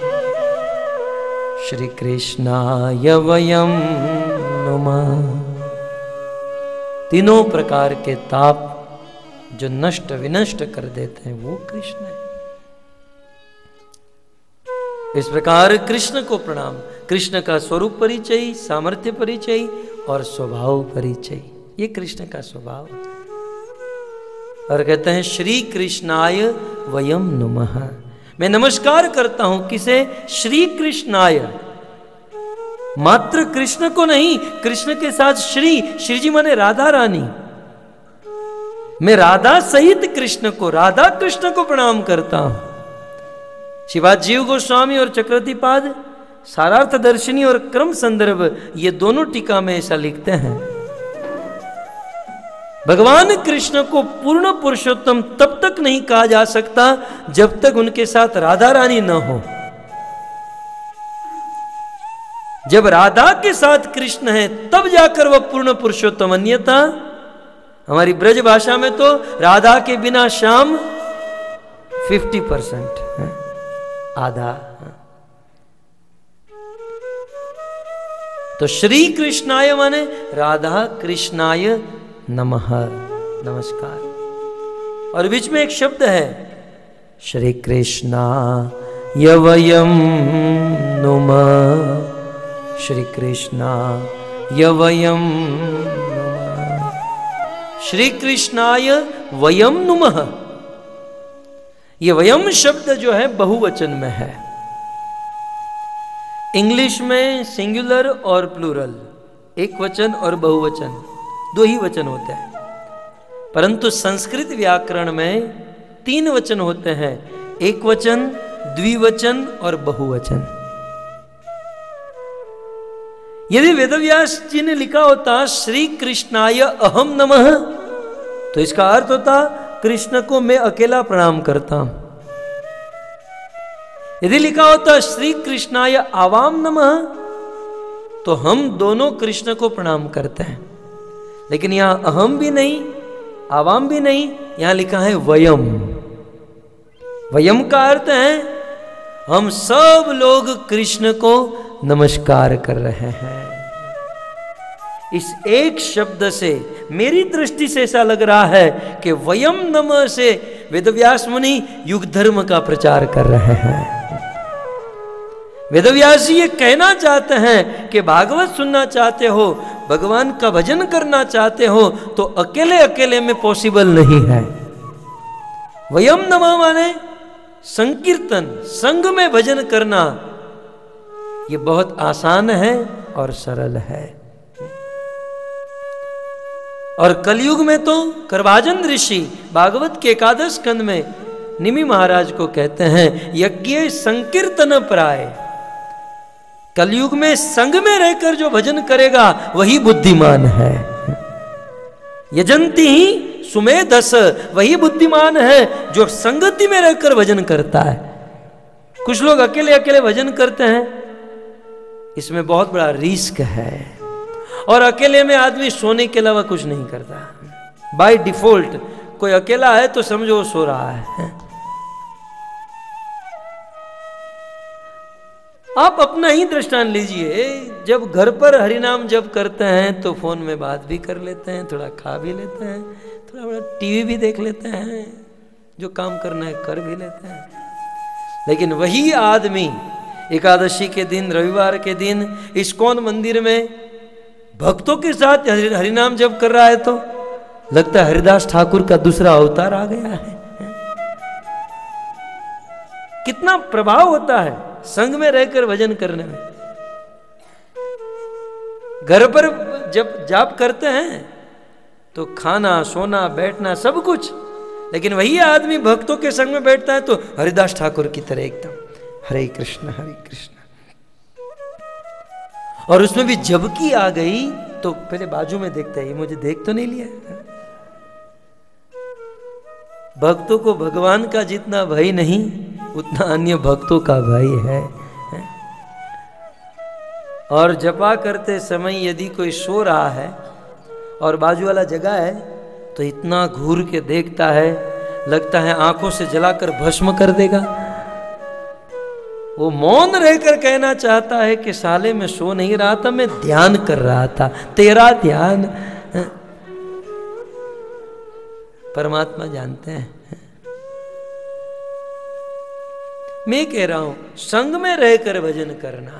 श्री कृष्णाय वयम नमः। तीनों प्रकार के ताप जो नष्ट विनष्ट कर देते हैं वो कृष्ण है। इस प्रकार कृष्ण को प्रणाम। कृष्ण का स्वरूप परिचय, सामर्थ्य परिचय और स्वभाव परिचय, ये कृष्ण का स्वभाव है। और कहते हैं श्री कृष्णाय वयम नमः। मैं नमस्कार करता हूं किसे? श्री कृष्णाय, मात्र कृष्ण को नहीं, कृष्ण के साथ श्री, श्री जी माने राधा रानी। मैं राधा सहित कृष्ण को, राधा कृष्ण को प्रणाम करता हूं। श्रीपाद जीव गोस्वामी और चक्रवर्ती पाद सारार्थ दर्शनी और क्रम संदर्भ, ये दोनों टीका में ऐसा लिखते हैं। भगवान कृष्ण को पूर्ण पुरुषोत्तम तब तक नहीं कहा जा सकता जब तक उनके साथ राधा रानी न हो। जब राधा के साथ कृष्ण है तब जाकर वह पूर्ण पुरुषोत्तम, अन्यथा हमारी ब्रज भाषा में तो राधा के बिना श्याम 50% है, आधा। तो श्री कृष्णाय माने राधा कृष्णाय नमः, नमस्कार। और बीच में एक शब्द है श्री कृष्णाय वयम नमः, श्री कृष्णाय वयम नमः, श्री कृष्णाय वयम नमः। ये वयम शब्द जो है बहुवचन में है। इंग्लिश में सिंगुलर और प्लूरल, एक वचन और बहुवचन, दो ही वचन होते हैं। परंतु संस्कृत व्याकरण में 3 वचन होते हैं, एक वचन, द्विवचन और बहुवचन। यदि वेदव्यास जी ने लिखा होता श्री कृष्णाय अहम नमः, तो इसका अर्थ होता कृष्ण को मैं अकेला प्रणाम करता हूं। यदि लिखा होता श्री कृष्णाय आवाम नमः, तो हम दोनों कृष्ण को प्रणाम करते हैं। लेकिन यहां अहम भी नहीं, आवाम भी नहीं, यहां लिखा है वयम। वयम का अर्थ है हम सब लोग कृष्ण को नमस्कार कर रहे हैं। इस एक शब्द से मेरी दृष्टि से ऐसा लग रहा है कि वयम नमः से वेदव्यास मुनि युग धर्म का प्रचार कर रहे हैं। वेदव्यास जी ये कहना चाहते हैं कि भागवत सुनना चाहते हो, भगवान का भजन करना चाहते हो, तो अकेले अकेले में पॉसिबल नहीं है। वयम नमः माने संकीर्तन, संग में भजन करना, ये बहुत आसान है और सरल है। और कलयुग में तो करभाजन ऋषि भागवत के 11 स्कंद में निमि महाराज को कहते हैं यज्ञ संकीर्तन प्राय। कलयुग में संग में रहकर जो भजन करेगा वही बुद्धिमान है। यजंती ही सुमेधस, वही बुद्धिमान है जो संगति में रहकर भजन करता है। कुछ लोग अकेले अकेले भजन करते हैं, इसमें बहुत बड़ा रिस्क है। और अकेले में आदमी सोने के अलावा कुछ नहीं करता। बाय डिफॉल्ट कोई अकेला है तो समझो वो सो रहा है। आप अपना ही दृष्टांत लीजिए। जब घर पर हरिनाम जप करते हैं तो फोन में बात भी कर लेते हैं, थोड़ा खा भी लेते हैं, थोड़ा बड़ा टीवी भी देख लेते हैं, जो काम करना है कर भी लेते हैं। लेकिन वही आदमी एकादशी के दिन, रविवार के दिन इस्कॉन मंदिर में भक्तों के साथ हरिनाम जप कर रहा है तो लगता है हरिदास ठाकुर का दूसरा अवतार आ गया है। कितना प्रभाव होता है संग में रहकर भजन करने में। घर पर जब जाप करते हैं तो खाना, सोना, बैठना सब कुछ, लेकिन वही आदमी भक्तों के संग में बैठता है तो हरिदास ठाकुर की तरह एकदम हरे कृष्ण हरे कृष्ण। और उसमें भी झपकी आ गई तो पहले बाजू में देखता है, ये मुझे देख तो नहीं लिया। भक्तों को भगवान का जितना भय नहीं उतना अन्य भक्तों का भय है। और जपा करते समय यदि कोई सो रहा है और बाजू वाला जगह है तो इतना घूर के देखता है लगता है आंखों से जलाकर भस्म कर देगा। वो मौन रहकर कहना चाहता है कि साले मैं सो नहीं रहा था, मैं ध्यान कर रहा था, तेरा ध्यान। परमात्मा जानते हैं। मैं कह रहा हूं संग में रहकर भजन करना।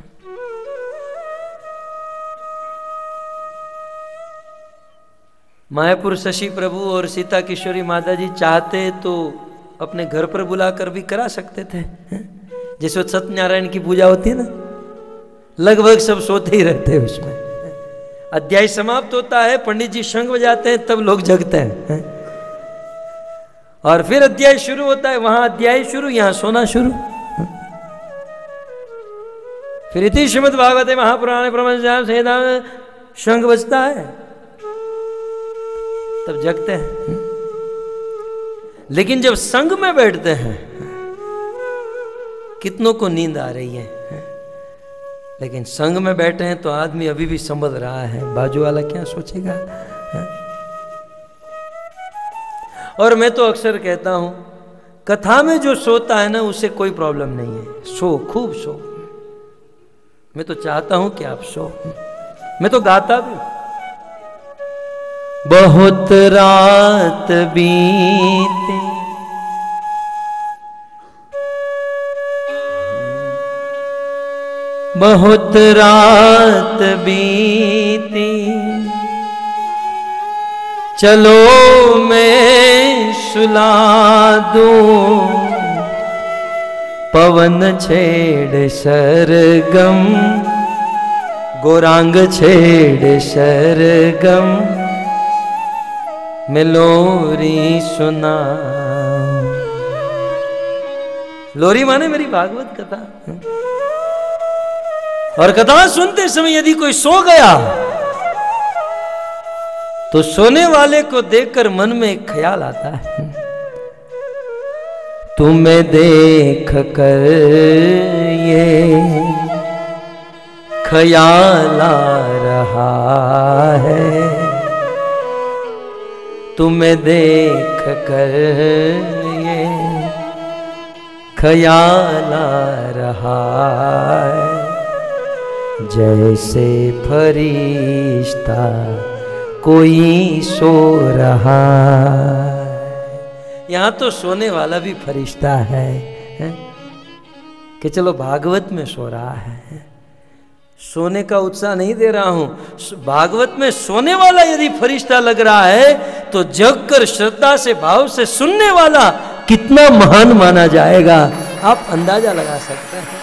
मायापुर शशि प्रभु और सीता किशोरी माता जी चाहते तो अपने घर पर बुलाकर भी करा सकते थे। जिस वक्त सत्यनारायण की पूजा होती है ना, लगभग सब सोते ही रहते हैं उसमें। अध्याय समाप्त होता है, पंडित जी शंख बजाते हैं, तब लोग जगते हैं। और फिर अध्याय शुरू होता है, वहां अध्याय शुरू, यहां सोना शुरू। फिर इति श्रीमद् भागवते महापुराणे ब्रह्मज्ञान संहिता में शंख बजता है, तब जगते हैं। लेकिन जब संग में बैठते हैं, कितनों को नींद आ रही है, लेकिन संग में बैठे हैं तो आदमी अभी भी समझ रहा है, बाजू वाला क्या सोचेगा। और मैं तो अक्सर कहता हूं, कथा में जो सोता है ना, उसे कोई प्रॉब्लम नहीं है। सो, खूब सो। मैं तो चाहता हूं कि आप सो। मैं तो गाता भी। बहुत रात बीते, बहुत रात बीती, चलो मैं सुला दूं, पवन छेड़ सरगम, गौरांग छेड़ सरगम, मैं लोरी सुना। लोरी माने मेरी भागवत कथा। और कथा सुनते समय यदि कोई सो गया तो सोने वाले को देखकर मन में एक ख्याल आता है, तुम्हें देख कर ये ख्याल आ रहा है, तुम्हें देख कर ये ख्याल आ रहा है, जैसे फरिश्ता कोई सो रहा। यहां तो सोने वाला भी फरिश्ता है कि चलो भागवत में सो रहा है। सोने का उत्साह नहीं दे रहा हूं, भागवत में सोने वाला यदि फरिश्ता लग रहा है तो जगकर श्रद्धा से भाव से सुनने वाला कितना महान माना जाएगा, आप अंदाजा लगा सकते हैं।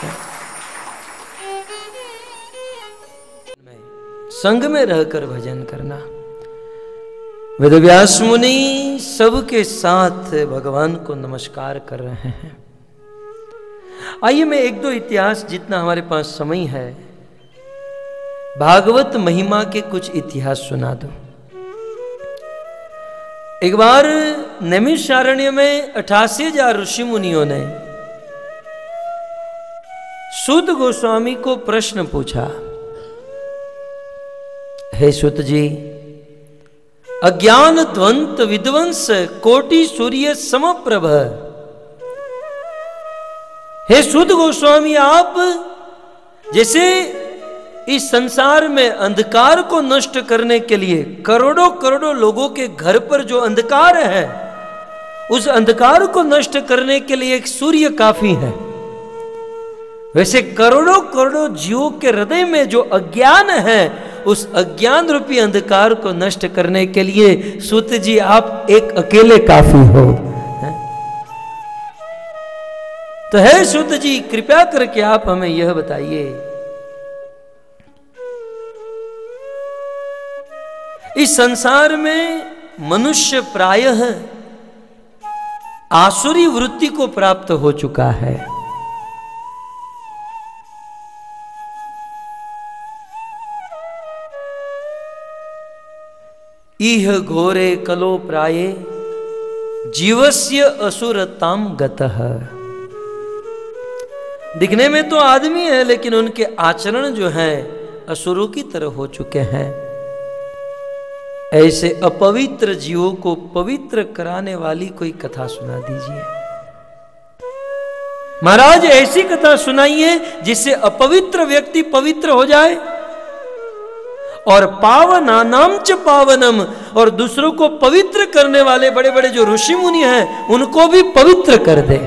संग में रहकर भजन करना। वेदव्यास मुनि सबके साथ भगवान को नमस्कार कर रहे हैं। आइए मैं एक दो इतिहास, जितना हमारे पास समय है, भागवत महिमा के कुछ इतिहास सुना दूं। एक बार नैमिषारण्य में 88,000 ऋषि मुनियों ने सूत गोस्वामी को प्रश्न पूछा, हे सूत जी, अज्ञान ध्वंत विध्वंस कोटि सूर्य समप्रभ। हे सूत गोस्वामी, आप जैसे इस संसार में अंधकार को नष्ट करने के लिए करोड़ों करोड़ों लोगों के घर पर जो अंधकार है, उस अंधकार को नष्ट करने के लिए एक सूर्य काफी है, वैसे करोड़ों करोड़ों जीवों के हृदय में जो अज्ञान है, उस अज्ञान रूपी अंधकार को नष्ट करने के लिए सूत जी आप एक अकेले काफी हो। तो है सूत जी, कृपया करके आप हमें यह बताइए, इस संसार में मनुष्य प्रायः आसुरी वृत्ति को प्राप्त हो चुका है। इह घोरे कलो प्राये जीवस्य असुरताम गतः। दिखने में तो आदमी है, लेकिन उनके आचरण जो है असुरों की तरह हो चुके हैं। ऐसे अपवित्र जीवों को पवित्र कराने वाली कोई कथा सुना दीजिए। महाराज ऐसी कथा सुनाइए जिससे अपवित्र व्यक्ति पवित्र हो जाए, और पावनानाम च पावनम, और दूसरों को पवित्र करने वाले बड़े बड़े जो ऋषि मुनि हैं उनको भी पवित्र कर दे।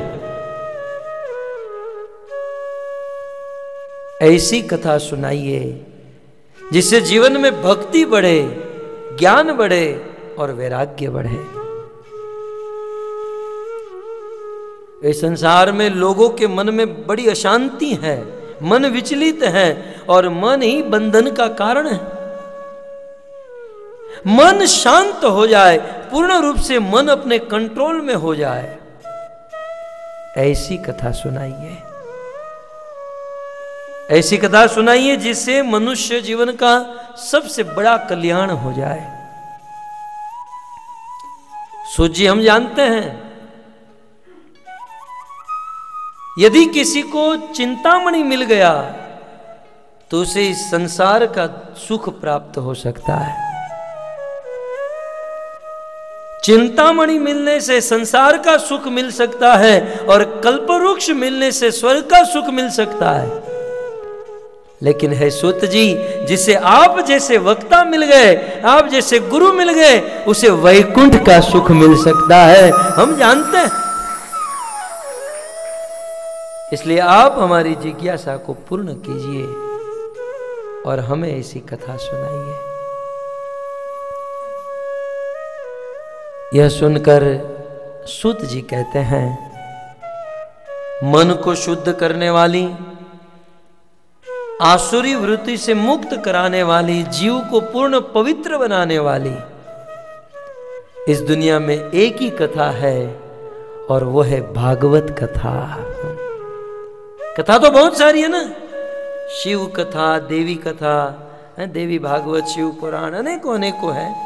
ऐसी कथा सुनाइए जिससे जीवन में भक्ति बढ़े, ज्ञान बढ़े और वैराग्य बढ़े। इस संसार में लोगों के मन में बड़ी अशांति है, मन विचलित है, और मन ही बंधन का कारण है। मन शांत हो जाए, पूर्ण रूप से मन अपने कंट्रोल में हो जाए, ऐसी कथा सुनाइए। ऐसी कथा सुनाइए जिससे मनुष्य जीवन का सबसे बड़ा कल्याण हो जाए। सोचिए, हम जानते हैं यदि किसी को चिंतामणि मिल गया तो उसे इस संसार का सुख प्राप्त हो सकता है। चिंतामणि मिलने से संसार का सुख मिल सकता है, और कल्पवृक्ष मिलने से स्वर्ग का सुख मिल सकता है। लेकिन है सूत जी, जिसे आप जैसे वक्ता मिल गए, आप जैसे गुरु मिल गए, उसे वैकुंठ का सुख मिल सकता है, हम जानते हैं। इसलिए आप हमारी जिज्ञासा को पूर्ण कीजिए और हमें ऐसी कथा सुनाइए। यह सुनकर सूत जी कहते हैं, मन को शुद्ध करने वाली, आसुरी वृत्ति से मुक्त कराने वाली, जीव को पूर्ण पवित्र बनाने वाली इस दुनिया में एक ही कथा है, और वो है भागवत कथा। कथा तो बहुत सारी है ना, शिव कथा, देवी कथा, देवी भागवत, शिव पुराण, अनेकों है।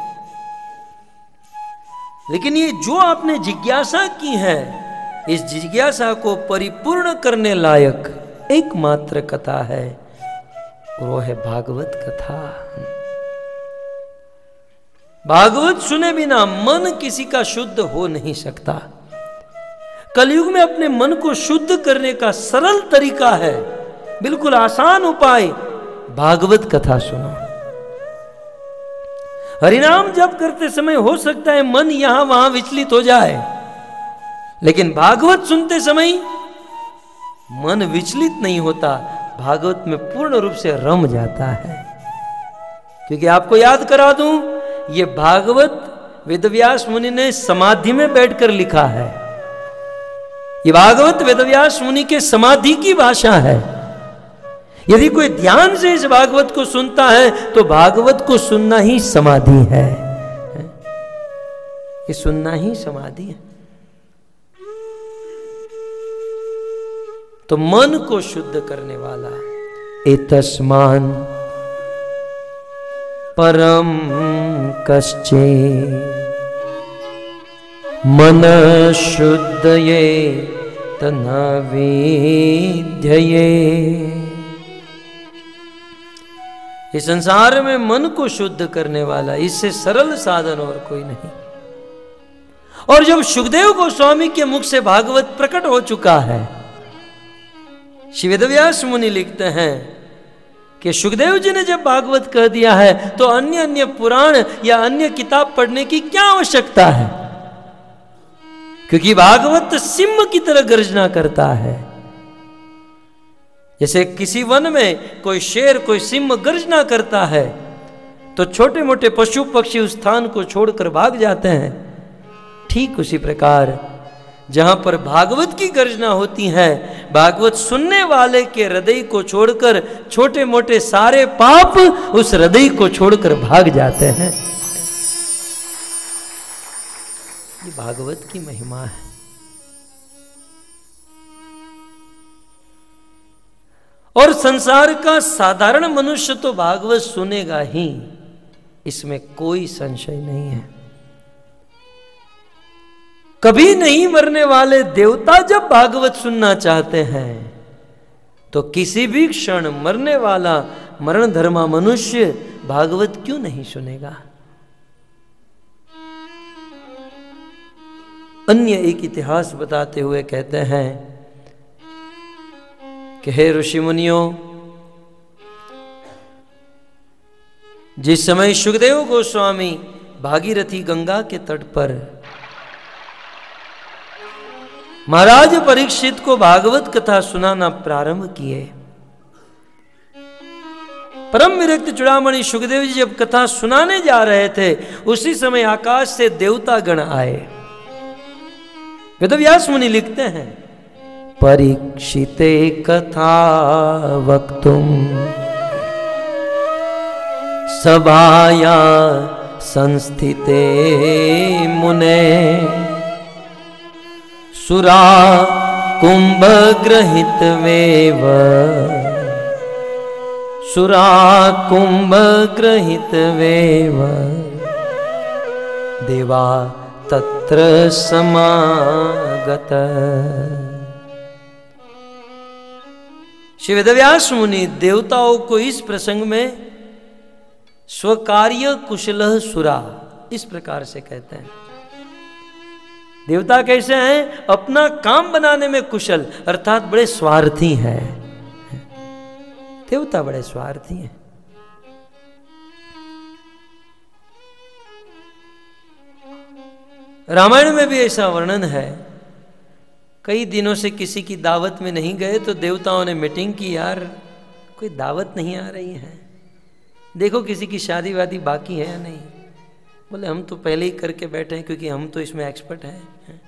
लेकिन ये जो आपने जिज्ञासा की है, इस जिज्ञासा को परिपूर्ण करने लायक एकमात्र कथा है, वो है भागवत कथा। भागवत सुने बिना मन किसी का शुद्ध हो नहीं सकता। कलयुग में अपने मन को शुद्ध करने का सरल तरीका है, बिल्कुल आसान उपाय, भागवत कथा सुनो। हरिनाम जप करते समय हो सकता है मन यहां वहां विचलित हो जाए, लेकिन भागवत सुनते समय मन विचलित नहीं होता, भागवत में पूर्ण रूप से रम जाता है। क्योंकि आपको याद करा दूं, ये भागवत वेदव्यास मुनि ने समाधि में बैठकर लिखा है। ये भागवत वेदव्यास मुनि के समाधि की भाषा है। यदि कोई ध्यान से इस भागवत को सुनता है तो भागवत को सुनना ही समाधि है। ये सुनना ही समाधि है। तो मन को शुद्ध करने वाला एतस्मान परम कश्चे मन शुद्धये तना विद्यये। इस संसार में मन को शुद्ध करने वाला इससे सरल साधन और कोई नहीं। और जब सुखदेव गोस्वामी के मुख से भागवत प्रकट हो चुका है, श्री वेदव्यास मुनि लिखते हैं कि सुखदेव जी ने जब भागवत कह दिया है तो अन्य पुराण या अन्य किताब पढ़ने की क्या आवश्यकता है, क्योंकि भागवत सिंह की तरह गर्जना करता है। जैसे किसी वन में कोई शेर, कोई सिंह गर्जना करता है तो छोटे मोटे पशु पक्षी उस स्थान को छोड़कर भाग जाते हैं। ठीक उसी प्रकार जहां पर भागवत की गर्जना होती है, भागवत सुनने वाले के हृदय को छोड़कर छोटे मोटे सारे पाप उस हृदय को छोड़कर भाग जाते हैं। ये भागवत की महिमा है। और संसार का साधारण मनुष्य तो भागवत सुनेगा ही, इसमें कोई संशय नहीं है। कभी नहीं मरने वाले देवता जब भागवत सुनना चाहते हैं तो किसी भी क्षण मरने वाला मरण धर्मा मनुष्य भागवत क्यों नहीं सुनेगा। अन्य एक इतिहास बताते हुए कहते हैं कि हे ऋषि मुनियों, जिस समय सुखदेव गोस्वामी भागीरथी गंगा के तट पर महाराज परीक्षित को भागवत कथा सुनाना प्रारंभ किए, परम विरक्त चूड़ामणि सुखदेव जी जब कथा सुनाने जा रहे थे, उसी समय आकाश से देवता गण आए। वेदव्यास मुनि लिखते हैं, परीक्षिते कथा वक्तुम सभाया संस्थिते मुने सुरा कुंभ ग्रहित वेव सुरा कुंभ ग्रहित वेव देवा तत्र समागत। श्री वेदव्यास मुनि देवताओं को इस प्रसंग में स्वकार्य कुशलः सुरा इस प्रकार से कहते हैं। देवता कैसे हैं? अपना काम बनाने में कुशल, अर्थात बड़े स्वार्थी हैं। देवता बड़े स्वार्थी हैं। रामायण में भी ऐसा वर्णन है, कई दिनों से किसी की दावत में नहीं गए तो देवताओं ने मीटिंग की, यार कोई दावत नहीं आ रही है, देखो किसी की शादी वादी बाकी है या नहीं। बोले हम तो पहले ही करके बैठे हैं क्योंकि हम तो इसमें एक्सपर्ट हैं।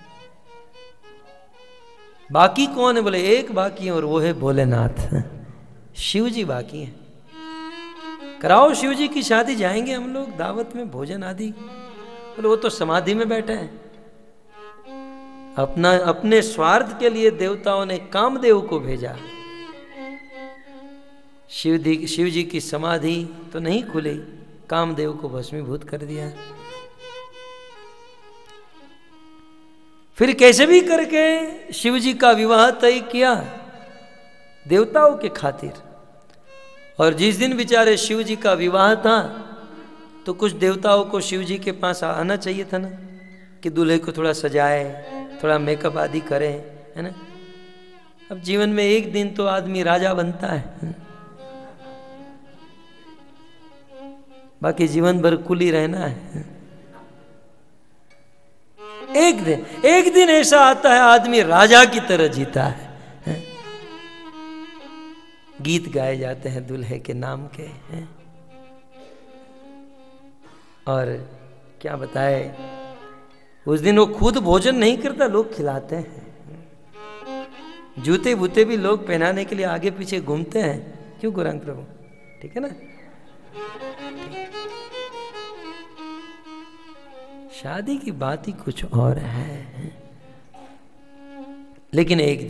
बाकी कौन है? बोले एक बाकी है और वो है भोलेनाथ, शिव जी बाकी हैं। कराओ शिव जी की शादी, जाएंगे हम लोग दावत में, भोजन आदि। बोले वो तो समाधि में बैठे हैं। अपने स्वार्थ के लिए देवताओं ने कामदेव को भेजा। शिव जी की समाधि तो नहीं खुली, कामदेव को भस्मीभूत कर दिया। फिर कैसे भी करके शिव जी का विवाह तय किया देवताओं के खातिर। और जिस दिन बेचारे शिव जी का विवाह था तो कुछ देवताओं को शिव जी के पास आना चाहिए था ना, कि दूल्हे को थोड़ा सजाए, थोड़ा मेकअप आदि करें, है ना। अब जीवन में एक दिन तो आदमी राजा बनता है, बाकी जीवन भर कुली रहना है। एक दिन ऐसा आता है आदमी राजा की तरह जीता है। गीत गाए जाते हैं दूल्हे के नाम के, हैं? और क्या बताए, उस दिन वो खुद भोजन नहीं करता, लोग खिलाते हैं। जूते बूते भी लोग पहनाने के लिए आगे पीछे घूमते हैं। क्यों गौरांग प्रभु? ठीक है ना। शादी की बात ही कुछ और है। लेकिन एक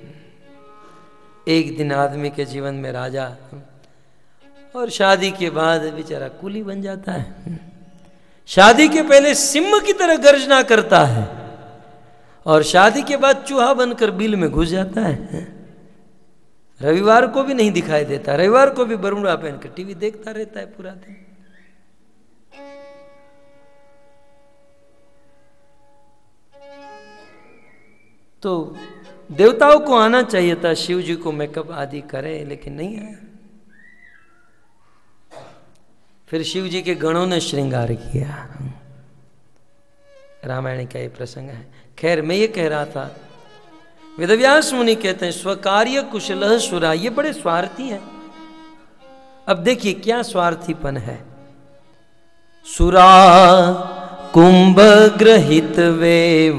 दिन आदमी के जीवन में राजा, और शादी के बाद बेचारा कुली बन जाता है। शादी के पहले सिंह की तरह गर्जना करता है और शादी के बाद चूहा बनकर बिल में घुस जाता है। रविवार को भी नहीं दिखाई देता, रविवार को भी बरमुडा पहनकर टीवी देखता रहता है पूरा दिन। तो देवताओं को आना चाहिए था, शिव जी को मेकअप आदि करे, लेकिन नहीं आया। फिर शिव जी के गणों ने श्रृंगार किया। रामायण का ये प्रसंग है। खैर मैं ये कह रहा था, वेदव्यास मुनि कहते हैं स्वकार्य कुशलः सुरा, ये बड़े स्वार्थी हैं। अब देखिए क्या स्वार्थीपन है। सुरा कुंभ ग्रहित वेव,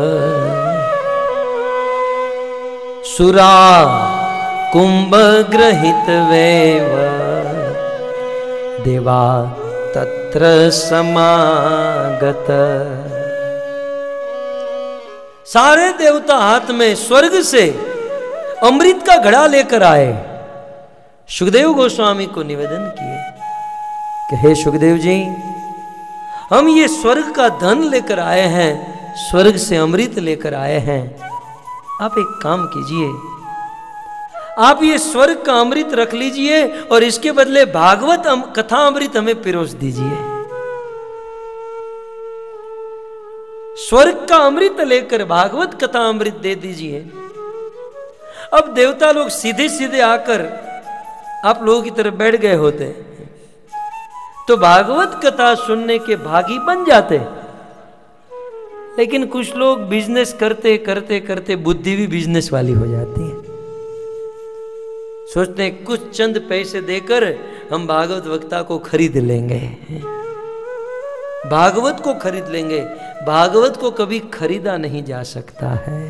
सुरा कुंभ ग्रहित वेव देवा तत्र समागत। सारे देवता हाथ में स्वर्ग से अमृत का घड़ा लेकर आए, सुखदेव गोस्वामी को निवेदन किए कि हे सुखदेव जी, हम ये स्वर्ग का धन लेकर आए हैं, स्वर्ग से अमृत लेकर आए हैं। आप एक काम कीजिए, आप ये स्वर्ग का अमृत रख लीजिए और इसके बदले भागवत कथा अमृत हमें पिरोस दीजिए। स्वर्ग का अमृत लेकर भागवत कथा अमृत दे दीजिए। अब देवता लोग सीधे सीधे आकर आप लोगों की तरफ बैठ गए होते तो भागवत कथा सुनने के भागी बन जाते। लेकिन कुछ लोग बिजनेस करते करते करते बुद्धि भी बिजनेस वाली हो जाती है। सोचते हैं कुछ चंद पैसे देकर हम भागवत वक्ता को खरीद लेंगे, भागवत को खरीद लेंगे। भागवत को कभी खरीदा नहीं जा सकता है।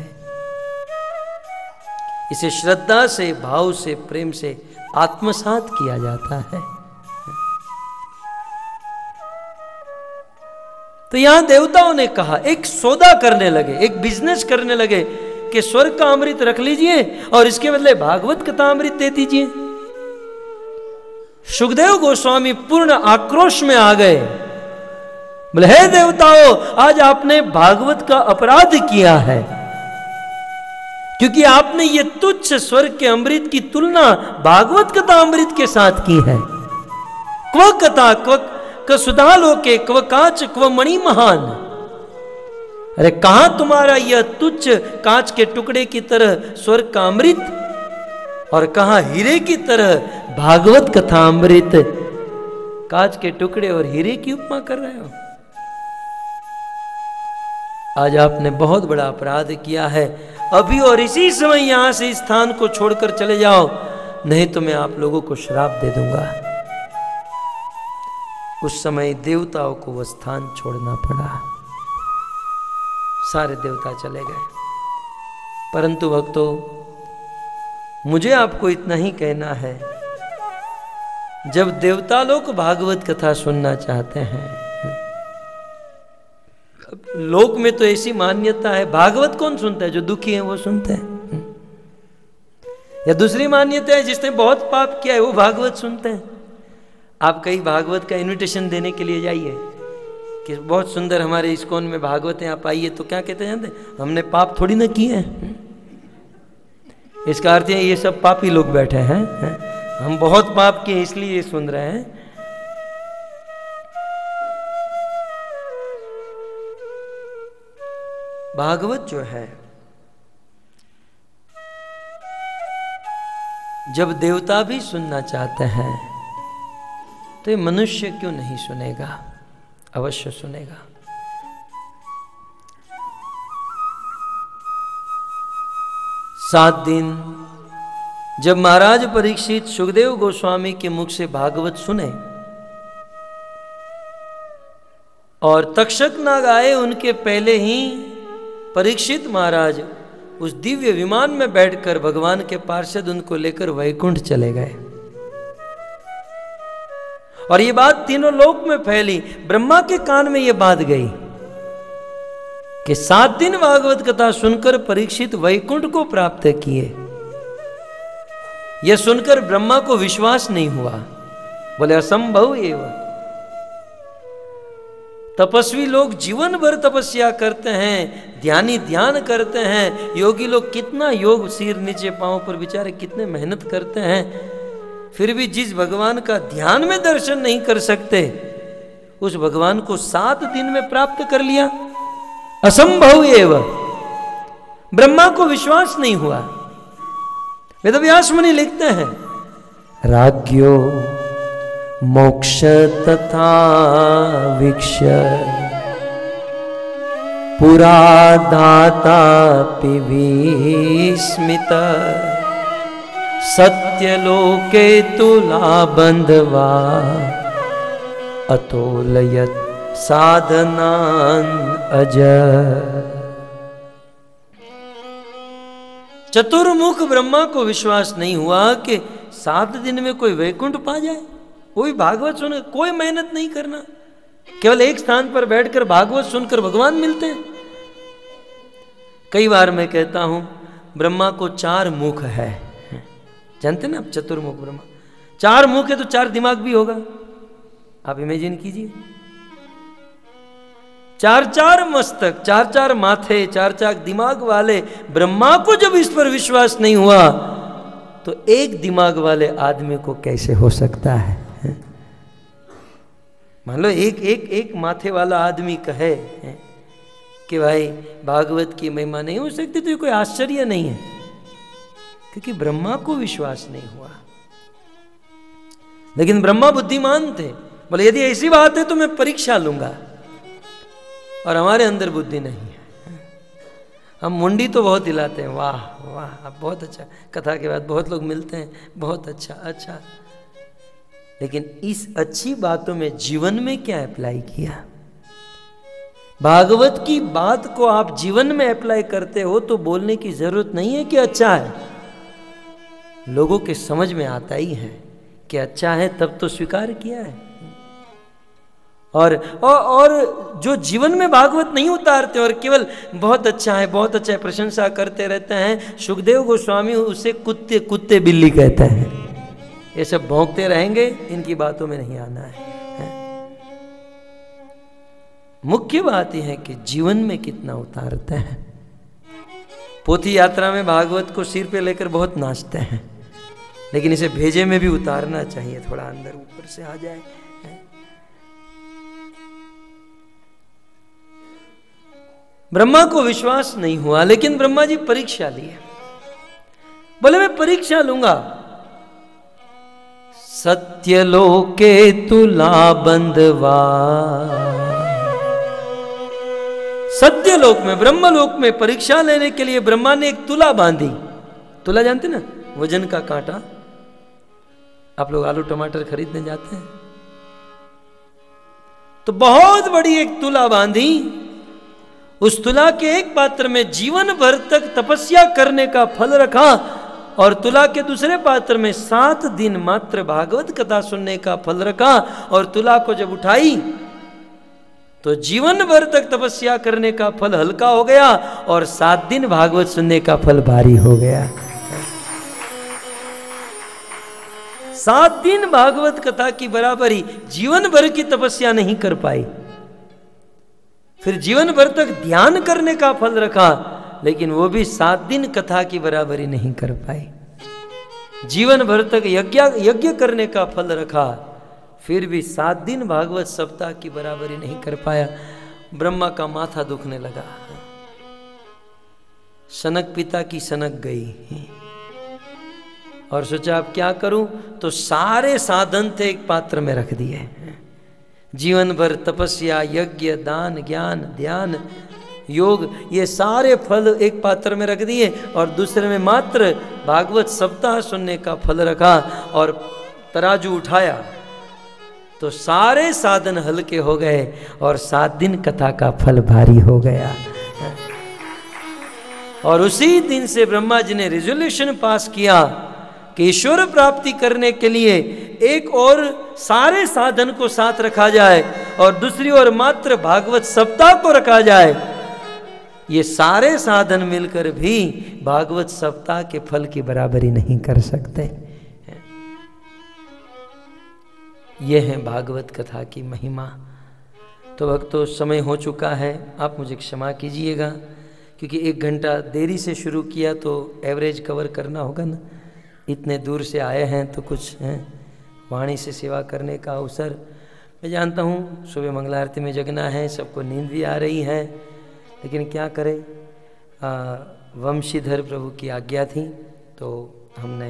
इसे श्रद्धा से, भाव से, प्रेम से आत्मसात किया जाता है। तो यहां देवताओं ने कहा, एक सौदा करने लगे, एक बिजनेस करने लगे कि स्वर्ग का अमृत रख लीजिए और इसके बदले भागवत कथा अमृत दे दीजिए। सुखदेव गोस्वामी पूर्ण आक्रोश में आ गए, बोले हे देवताओं, आज आपने भागवत का अपराध किया है, क्योंकि आपने ये तुच्छ स्वर्ग के अमृत की तुलना भागवत कथा अमृत के साथ की है। क्व कथा क्व सुधालोके क्व काच क्व मणि महान। अरे कहां तुम्हारा यह तुच्छ कांच के टुकड़े की तरह स्वर्ग का अमृत और कहां हीरे की तरह भागवत कथा अमृत। कांच के टुकड़े और हीरे की उपमा कर रहे हो। आज आपने बहुत बड़ा अपराध किया है। अभी और इसी समय यहां से इस स्थान को छोड़कर चले जाओ, नहीं तो मैं आप लोगों को श्राप दे दूंगा। उस समय देवताओं को वह स्थान छोड़ना पड़ा। सारे देवता चले गए। परंतु भक्तों, मुझे आपको इतना ही कहना है, जब देवता लोग भागवत कथा सुनना चाहते हैं, लोक में तो ऐसी मान्यता है, भागवत कौन सुनता है? जो दुखी है वो सुनते हैं। या दूसरी मान्यता है, जिसने बहुत पाप किया है वो भागवत सुनते हैं। आप कहीं भागवत का इनविटेशन देने के लिए जाइए कि बहुत सुंदर हमारे इस्कॉन में भागवत है, आप आइए, तो क्या कहते हैं जानते? हमने पाप थोड़ी ना किए हैं। इसका अर्थ है ये सब पापी लोग बैठे हैं, हम बहुत पाप किए इसलिए ये सुन रहे हैं। भागवत जो है, जब देवता भी सुनना चाहते हैं तो ये मनुष्य क्यों नहीं सुनेगा? अवश्य सुनेगा। सात दिन जब महाराज परीक्षित सुखदेव गोस्वामी के मुख से भागवत सुने और तक्षक नाग आए, उनके पहले ही परीक्षित महाराज उस दिव्य विमान में बैठकर भगवान के पार्षद उनको लेकर वैकुंठ चले गए। और ये बात तीनों लोक में फैली। ब्रह्मा के कान में ये बात गई कि 7 दिन भागवत कथा सुनकर परीक्षित वैकुंठ को प्राप्त किए। यह सुनकर ब्रह्मा को विश्वास नहीं हुआ, बोले असंभव एवं। तपस्वी लोग जीवन भर तपस्या करते हैं, ध्यानी ध्यान करते हैं, योगी लोग कितना योग सिर नीचे पांव पर बेचारे कितने मेहनत करते हैं, फिर भी जिस भगवान का ध्यान में दर्शन नहीं कर सकते, उस भगवान को 7 दिन में प्राप्त कर लिया। असंभव एवं। ब्रह्मा को विश्वास नहीं हुआ। वेदव्यास मुनि लिखते हैं, राज्ञो मोक्ष तथा वीक्ष्य पुरा दाता विस्मित सत्यलोके तुला बंधवा अतोलयत साधनान अजय। चतुर्मुख ब्रह्मा को विश्वास नहीं हुआ कि 7 दिन में कोई वैकुंठ पा जाए, वो भी भागवत सुने, कोई मेहनत नहीं करना, केवल एक स्थान पर बैठकर भागवत सुनकर भगवान मिलते हैं। कई बार मैं कहता हूं, ब्रह्मा को 4 मुख है, जानते ना आप? चतुर्मुख ब्रह्मा, 4 मुख है तो 4 दिमाग भी होगा। आप इमेजिन कीजिए, 4 मस्तक, 4 माथे, 4 दिमाग वाले ब्रह्मा को जब इस पर विश्वास नहीं हुआ तो एक दिमाग वाले आदमी को कैसे हो सकता है? मान लो एक माथे वाला आदमी कहे कि भाई भागवत की महिमा नहीं हो सकती, तो ये कोई आश्चर्य नहीं है, क्योंकि ब्रह्मा को विश्वास नहीं हुआ। लेकिन ब्रह्मा बुद्धिमान थे, बोले यदि ऐसी बात है तो मैं परीक्षा लूंगा, और हमारे अंदर बुद्धि नहीं है। हम मुंडी तो बहुत हिलाते हैं, वाह वाह बहुत अच्छा, कथा के बाद बहुत लोग मिलते हैं, बहुत अच्छा अच्छा, लेकिन इस अच्छी बातों में जीवन में क्या अप्लाई किया? भागवत की बात को आप जीवन में अप्लाई करते हो तो बोलने की जरूरत नहीं है कि अच्छा है, लोगों के समझ में आता ही है कि अच्छा है, तब तो स्वीकार किया है। और जो जीवन में भागवत नहीं उतारते और केवल बहुत अच्छा है बहुत अच्छा है प्रशंसा करते रहते हैं, सुखदेव गोस्वामी उसे कुत्ते कुत्ते बिल्ली कहते हैं। ये सब भौंकते रहेंगे, इनकी बातों में नहीं आना है। मुख्य बात यह है कि जीवन में कितना उतारते हैं। पोथी यात्रा में भागवत को सिर पे लेकर बहुत नाचते हैं, लेकिन इसे भेजे में भी उतारना चाहिए, थोड़ा अंदर ऊपर से आ जाए। ब्रह्मा को विश्वास नहीं हुआ, लेकिन ब्रह्मा जी परीक्षा लिए, बोले मैं परीक्षा लूंगा। सत्यलोके तुला बंधवा, सत्यलोक में ब्रह्मलोक में परीक्षा लेने के लिए ब्रह्मा ने एक तुला बांधी। तुला जानते ना, वजन का कांटा। आप लोग आलू टमाटर खरीदने जाते हैं तो बहुत बड़ी एक तुला बांधी। उस तुला के एक पात्र में जीवन भर तक तपस्या करने का फल रखा, और तुला के दूसरे पात्र में 7 दिन मात्र भागवत कथा सुनने का फल रखा। और तुला को जब उठाई तो जीवन भर तक तपस्या करने का फल हल्का हो गया, और 7 दिन भागवत सुनने का फल भारी हो गया। 7 दिन भागवत कथा की बराबरी जीवन भर की तपस्या नहीं कर पाई। फिर जीवन भर तक ध्यान करने का फल रखा, लेकिन वो भी 7 दिन कथा की बराबरी नहीं कर पाई। जीवन भर तक यज्ञ करने का फल रखा, फिर भी 7 दिन भागवत सप्ताह की बराबरी नहीं कर पाया। ब्रह्मा का माथा दुखने लगा। सनक पिता की सनक गई और सोचा अब क्या करूं, तो सारे साधन थे एक पात्र में रख दिए। जीवन भर तपस्या, यज्ञ, दान, ज्ञान, ध्यान, योग, ये सारे फल एक पात्र में रख दिए, और दूसरे में मात्र भागवत सप्ताह सुनने का फल रखा। और तराजू उठाया तो सारे साधन हल्के हो गए, और 7 दिन कथा का फल भारी हो गया। और उसी दिन से ब्रह्मा जी ने रिजोल्यूशन पास किया कि ईश्वर प्राप्ति करने के लिए एक और सारे साधन को साथ रखा जाए, और दूसरी ओर मात्र भागवत सप्ताह को रखा जाए। ये सारे साधन मिलकर भी भागवत सप्ताह के फल की बराबरी नहीं कर सकते। यह है भागवत कथा की महिमा। तो भक्तों, समय हो चुका है, आप मुझे क्षमा कीजिएगा, क्योंकि 1 घंटा देरी से शुरू किया तो एवरेज कवर करना होगा ना। इतने दूर से आए हैं तो कुछ हैं वाणी से सेवा करने का अवसर। मैं जानता हूँ सुबह मंगला आरती में जगना है, सबको नींद भी आ रही है, लेकिन क्या करें, वंशीधर प्रभु की आज्ञा थी तो हमने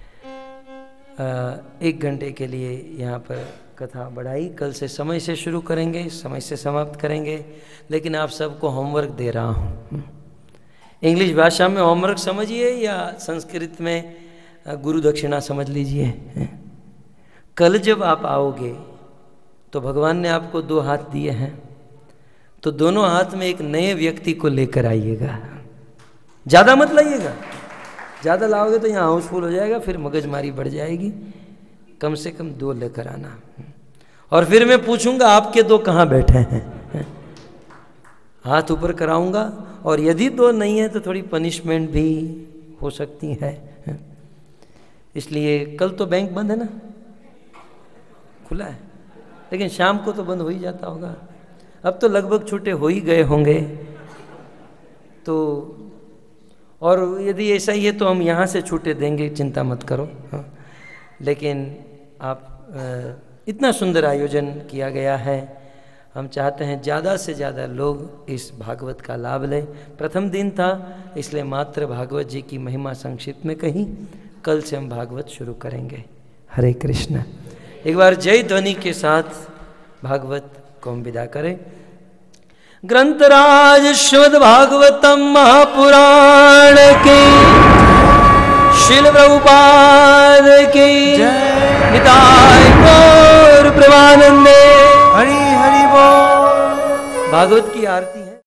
1 घंटे के लिए यहाँ पर कथा बढ़ाई। कल से समय से शुरू करेंगे, समय से समाप्त करेंगे, लेकिन आप सबको होमवर्क दे रहा हूँ। इंग्लिश भाषा में होमवर्क समझिए या संस्कृत में गुरु दक्षिणा समझ लीजिए। कल जब आप आओगे तो भगवान ने आपको 2 हाथ दिए हैं, तो दोनों हाथ में एक नए व्यक्ति को लेकर आइएगा। ज़्यादा मत लाइएगा, ज़्यादा लाओगे तो यहाँ हाउसफुल हो जाएगा, फिर मगजमारी बढ़ जाएगी। कम से कम 2 लेकर आना। और फिर मैं पूछूंगा आपके 2 कहाँ बैठे हैं, हाथ ऊपर कराऊंगा, और यदि 2 नहीं है तो थोड़ी पनिशमेंट भी हो सकती है। इसलिए कल तो बैंक बंद है ना, खुला है, लेकिन शाम को तो बंद हो ही जाता होगा। अब तो लगभग छूटे हो ही गए होंगे। तो और यदि ऐसा ही है तो हम यहाँ से छूटे देंगे, चिंता मत करो। हाँ, लेकिन आप इतना सुंदर आयोजन किया गया है, हम चाहते हैं ज़्यादा से ज़्यादा लोग इस भागवत का लाभ लें। प्रथम दिन था इसलिए मात्र भागवत जी की महिमा संक्षिप्त में कही, कल से हम भागवत शुरू करेंगे। हरे कृष्ण। एक बार जय ध्वनि के साथ भागवत को हम विदा करें। ग्रंथराज श्रीमद् भागवतम महापुराण की, श्रील प्रभुपाद की जय, निताय गौर प्रेमानंदे। हरि हरि बोल। भागवत की आरती है।